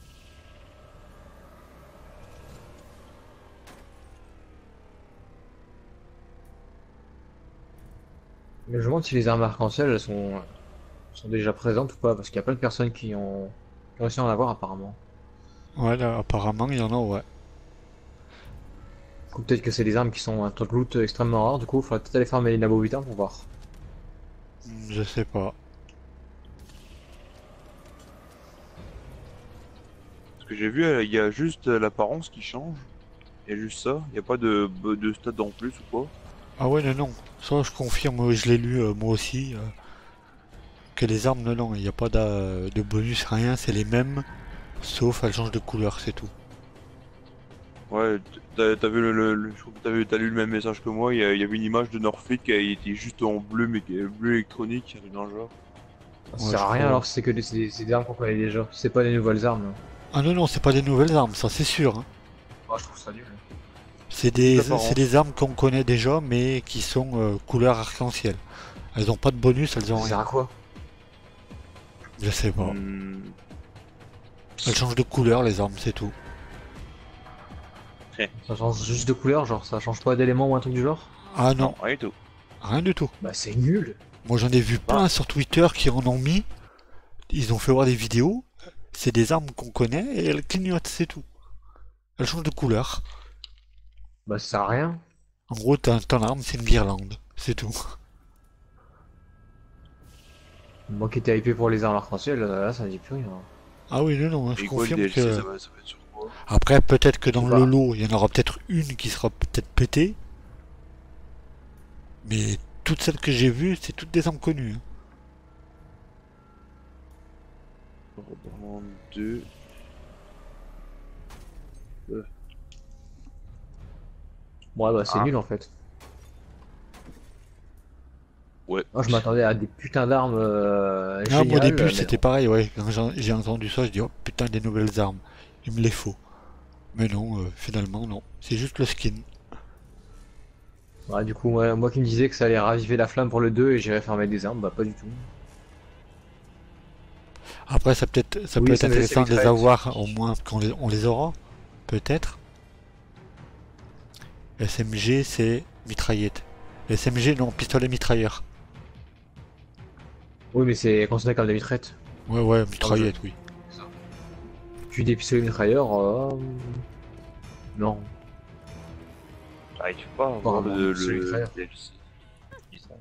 Mais je me demande si les armes arc-en-ciel elles sont, sont déjà présentes ou pas, parce qu'il y a plein de personnes qui ont, qui ont réussi à en avoir apparemment. Ouais, là, apparemment, il y en a, ouais. Ou peut-être que c'est des armes qui sont un taux de loot extrêmement rare, du coup il faudrait peut-être aller farmer les Labo huit pour voir. Hmm, Je sais pas. Ce que j'ai vu, euh, il y a juste euh, l'apparence qui change. Il y a juste ça. Il n'y a pas de, de stade en plus ou quoi. Ah ouais, non, non. Ça, je confirme, je l'ai lu, euh, moi aussi. euh, que les armes, non, non, il n'y a pas d'a- de bonus, rien, c'est les mêmes. Sauf, elles changent de couleur, c'est tout. Ouais, t'as t'as vu le, le- le- je crois que t'as vu, t'as lu le même message que moi. Il y, a- il y avait une image de Norfleet qui a été juste en bleu, mais qui est bleu électronique, un truc dans le genre. Ça Ouais, sert je à rien crois. alors que c'est que des, c'est des, c'est des armes qu'on connaît déjà, c'est pas des nouvelles armes. Ah non, non, c'est pas des nouvelles armes, ça c'est sûr. hein. Moi je trouve ça nul. C'est des, L'apparence. c'est des armes qu'on connaît déjà, mais qui sont euh, couleur arc-en-ciel. Elles ont pas de bonus, elles ont Ça sert rien. à quoi? Je sais pas. Hmm, Elles changent de couleur, les armes, c'est tout. Ça change juste de couleur, genre ça change pas d'élément ou un truc du genre? Ah non, non, rien du tout. rien du tout. Bah c'est nul! Moi j'en ai vu plein sur Twitter qui en ont mis. Ils ont fait voir des vidéos. C'est des armes qu'on connaît et elles clignotent, c'est tout. Elles changent de couleur. Bah ça sert à rien. En gros, t'as- ton arme, c'est une guirlande. C'est tout. Moi qui étais hypé pour les armes arc-en-ciel, là ça ne dit plus rien. Ah oui, non, non, hein, je Et quoi, le confirme D L C, que... ça va, ça va être sur quoi? Après, peut-être que dans Je sais le pas. lot, il y en aura peut-être une qui sera peut-être pétée. Mais toutes celles que j'ai vues, c'est toutes des armes connues. hein. Borderlands deux. Ouais bah c'est Ah. nul en fait. Ouais. Moi, je m'attendais à des putains d'armes euh, Ah, moi, au géniales, début, mais c'était non. pareil, ouais. Quand j'ai j'ai entendu ça, je dis, oh putain, des nouvelles armes. Il me les faut. Mais non, euh, finalement, non. C'est juste le skin. Ouais, du coup, ouais, moi qui me disais que ça allait raviver la flamme pour le deux et j'irais farmer des armes, bah pas du tout. Après, ça peut être, ça peut Oui, être S M G, c'est intéressant de les mitraillette. avoir, au moins qu'on les, on les aura. Peut-être. S M G, c'est mitraillette. S M G, non, pistolet mitrailleur. Oui, mais c'est considéré comme des mitraillettes Ouais, ouais, dans le jeu. mitraillette, oui. Puis des pistolets mitrailleurs, euh... non, J'arrive pas à pas avoir vraiment des le, pistolets le mitrailleurs. D L C. Bizarre.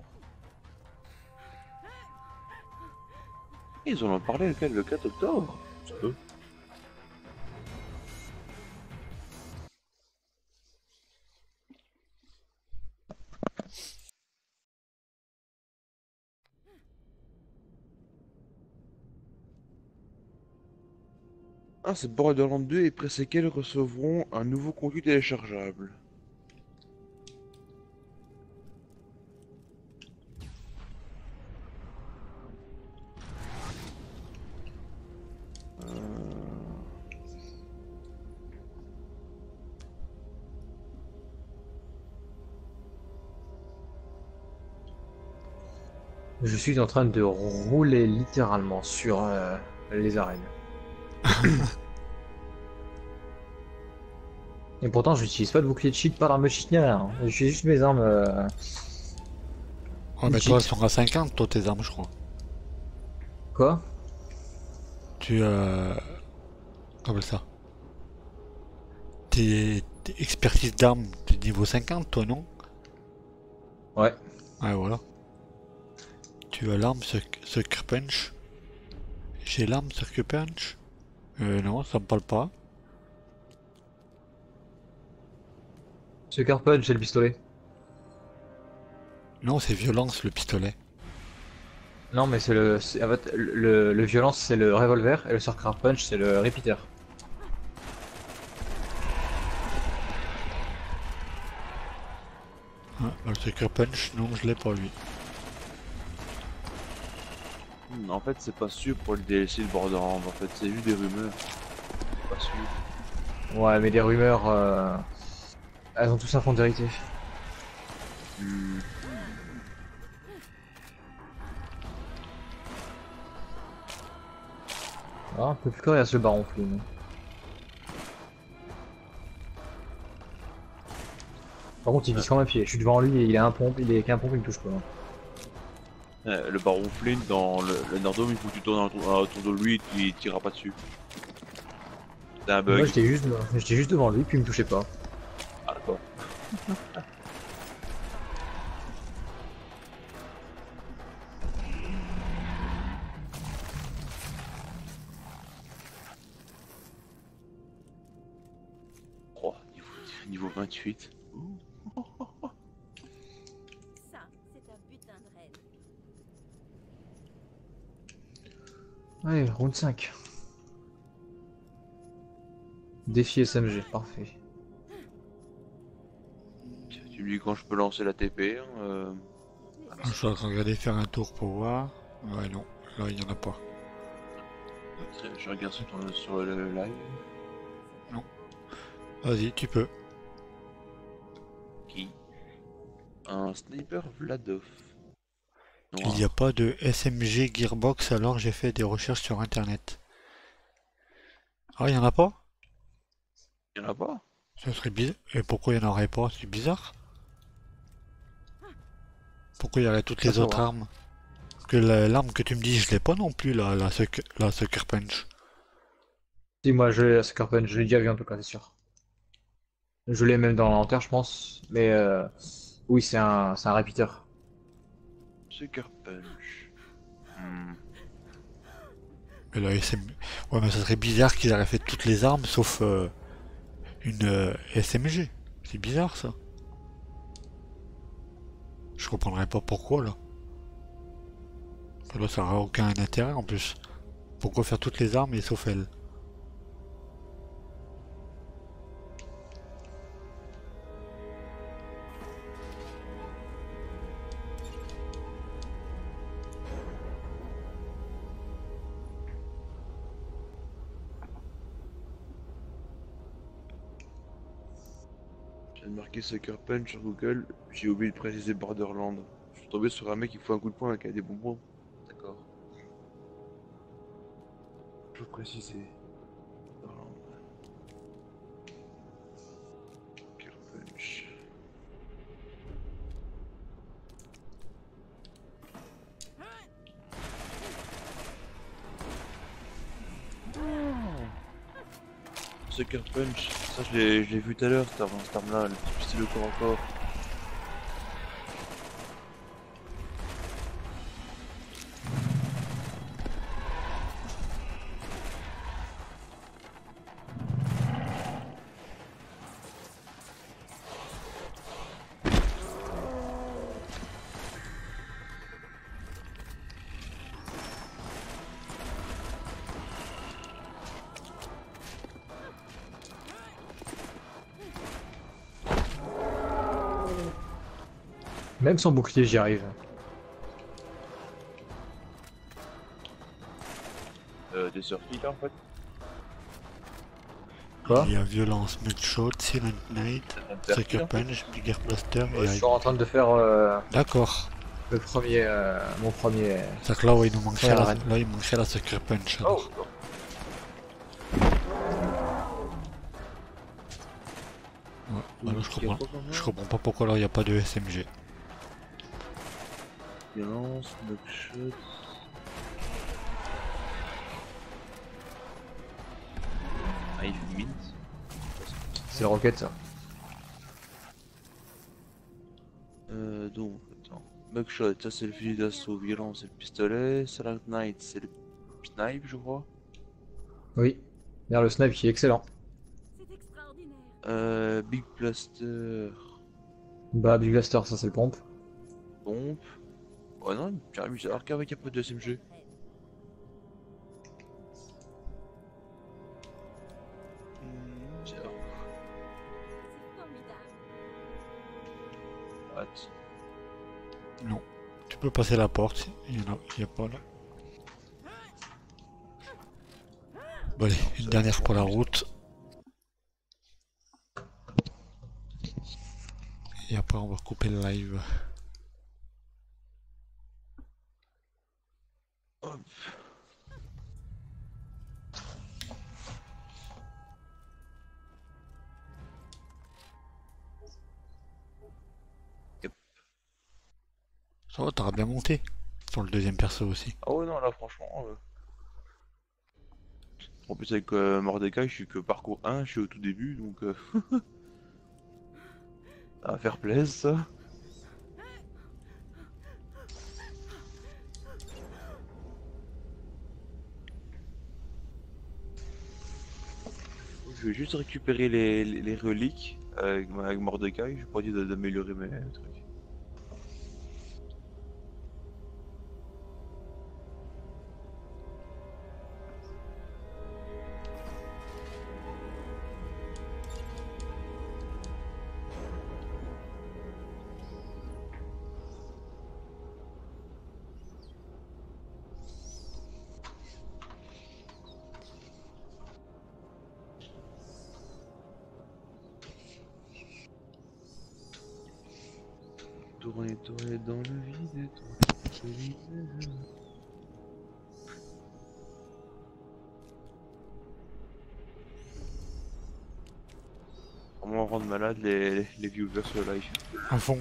Ils en ont parlé lequel, le quatre octobre? C'est eux. Ah, c'est Borderlands deux et pré-séquelles recevront un nouveau contenu téléchargeable. Euh, Je suis en train de rouler littéralement sur euh, les arènes. Et pourtant, je n'utilise pas de bouclier de cheat, pas d'arme cheat ni rien, hein. J'utilise juste mes armes euh, Ouais, mais toi, elles cheat. sont à cinquante, toi, tes armes, je crois. Quoi? Tu, euh... comment ça? T'es t'es expertise d'armes, t'es niveau cinquante, toi, non? Ouais. Ouais, voilà. Tu as l'arme Suck- Sucker Punch. J'ai l'arme Sucker Punch. Euh, non, ça me parle pas. Sucker Punch, c'est le pistolet. Non, c'est violence, le pistolet. Non, mais c'est le, c'est- en fait, le, le violence, c'est le revolver et le Sucker Punch, c'est le repeater. Ah, le Sucker Punch, non, je l'ai pas, lui. hmm, En fait, c'est pas sûr pour le D L C de Borderlands. En fait, c'est juste des rumeurs. Pas sûr. Ouais, mais des rumeurs, euh, elles ont tous un fond de vérité. Hmm. Ah, un peu plus coriace le baron Flynn. Par contre, il vise quand même pied. Je suis devant lui et il a un pompe, il est qu'un pompe, il me touche pas. Euh, le baron Flynn dans le, le Nordome, il faut que tu tournes autour, autour de lui et tu tirera pas dessus. C'est un Moi, bug. j'étais juste, j'étais juste devant lui, puis il me touchait pas. Ah, d'accord. Oh, niveau, niveau vingt-huit. Ça, c'est un putain de raid. Allez, round cinq. Défi S M G, parfait. Tu tu me dis quand je peux lancer la T P, hein, euh... Je suis en train de regarder faire un tour pour voir. Ouais, non, là, il y en a pas. je regarde sur, ton- sur le live. Vas-y, tu peux. Qui? Un sniper Vladov. Il Noir. n'y a pas de S M G Gearbox, alors j'ai fait des recherches sur internet. Ah, il y en a pas? Il y en a pas? Ça serait bizarre. Et pourquoi il n'y en aurait pas? C'est bizarre. Pourquoi il y aurait toutes Ça, les faut autres voir. armes? Parce que la- l'arme que tu me dis, je l'ai pas non plus, la, la, suck- la Sucker Punch. Si, moi, je l'ai la Sucker Punch, je l'ai déjà vu en tout cas, c'est sûr. Je l'ai même dans l'inventaire, je pense. Mais euh, oui, c'est un, c'est un repeater. Sucker Punch. Hmm. Et la S M... Ouais, mais ça serait bizarre qu'ils auraient fait toutes les armes sauf euh, une euh, S M G. C'est bizarre ça. Je comprendrais pas pourquoi là. Là, ça n'aurait aucun intérêt en plus. Pourquoi faire toutes les armes et sauf elle? Je viens de marquer Sucker Punch sur Google, j'ai oublié de préciser Borderland. Je suis tombé sur un mec qui fout un coup de poing avec des bonbons. D'accord. Je préciser. Borderland. Sucker Punch. Sucker Punch, ça je l'ai je l'ai vu tout à l'heure, cette arme- cette arme-là, le petit pistolet au corps à corps. Même sans bouclier, j'y arrive. Euh, des sorties là en fait. Quoi? Il y a Violence, Mudshot, Silent Night, Sucker Interfile. Punch, Bigger Blaster Ouais, et je suis en train de faire euh, D'accord. le premier, euh, mon premier. C'est que là, ouais, il nous manquerait Ouais, la... arène. là, il manquerait la Sucker Punch. Oh, alors. Ouais, alors, je comprends. Je comprends pas pourquoi là il n'y a pas de S M G. Violence, knockshot. Hive Mint. C'est le rocket ça. Euh, donc, attends. Mugshot, ça c'est le fusil d'assaut. Violence, c'est le pistolet. Silent Night, c'est le snipe, je crois. Oui. Merde, le snipe qui est excellent. C'est extraordinaire. Euh, Big Blaster. Bah, Big Blaster, ça c'est le pompe. Pompe. Oh non, j'arrive bizarre qu'avec un peu de S M G. Tiens, C'est formidable. what? Non. Tu peux passer la porte, il y en a, il y a pas là. Bon allez, une dernière pour la route. Et après on va couper le live. Hop. Yep. Ça va, t'auras bien monté. Sur le deuxième perso aussi. Ah ouais, non, là, franchement. euh, En plus, avec euh, Mordecai, je suis que parcours un, je suis au tout début, donc. Euh... ça va faire plaisir, ça. Je vais juste récupérer les, les, les reliques avec, avec Mordecai, je pas dit de- d'améliorer mes trucs. Tourner, tourner dans le vide, tourner dans le vide. Comment rendre malade les, les viewers sur le live. À fond.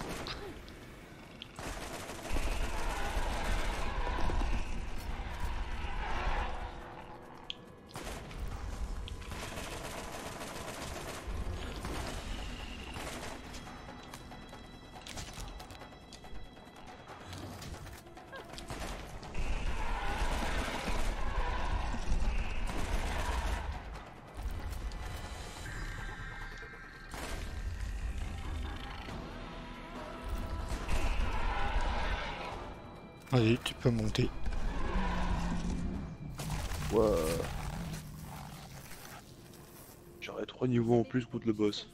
Vas-y, tu peux monter. Ouais. J'aurais trois niveaux en plus contre le boss.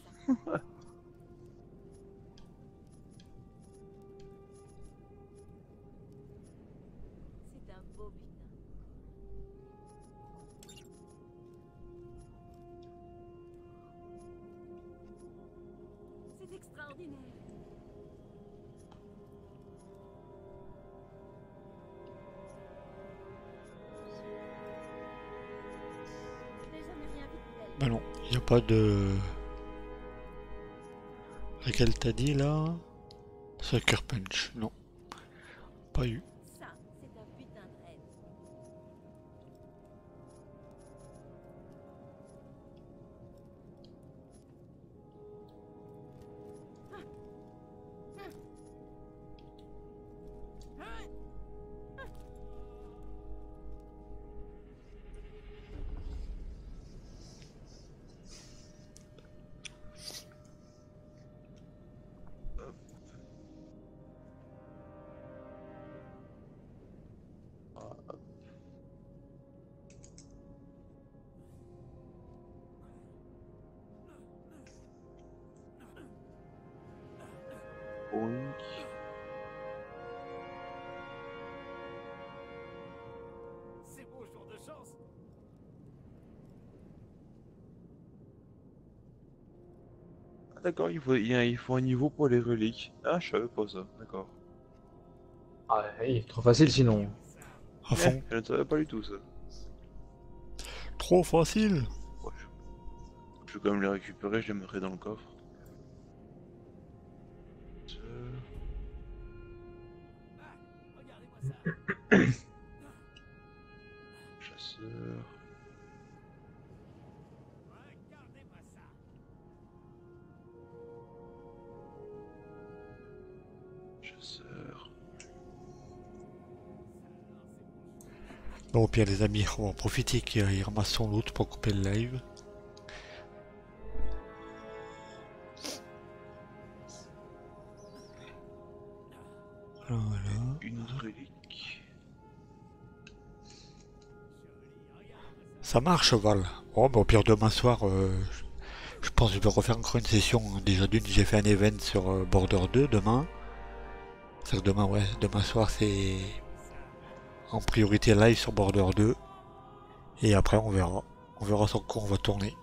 C'est un beau butin. Bah non, il n'y a pas de... Laquelle t'as dit là? Sucker Punch, non. Pas eu. Ça, c'est un putain de rêve. Boink. C'est beau, jour de chance. Ah, d'accord, il faut, il y a- il faut un niveau pour les reliques. Ah, je savais pas ça, d'accord. Ah, oui, trop facile sinon. À fond. Eh, je ne savais pas du tout ça. Trop facile. Ouais, je... je vais quand même les récupérer, je les mettrai dans le coffre. Regardez-moi ça. Chasseur. Regardez-moi ça. Chasseur. Bon, au pire les amis, on va en profiter qu'il ramasse son loot pour couper le live. Voilà. Une autre relique. Ça marche Val. Bon, bah, au pire demain soir, euh, je- je pense que je vais refaire encore une session. hein. Déjà d'une, j'ai fait un event sur euh, Border deux demain. C'est que demain, ouais, demain soir c'est en priorité live sur Border deux. Et après on verra. On verra sur quoi on va tourner.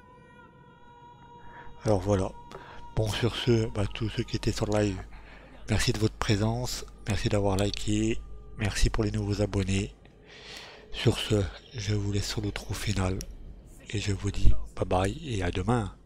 Alors voilà. Bon sur ce, bah, tous ceux qui étaient sur le live, merci de votre présence. Merci d'avoir liké. Merci pour les nouveaux abonnés. Sur ce, je vous laisse sur le trou final. Et je vous dis bye bye et à demain.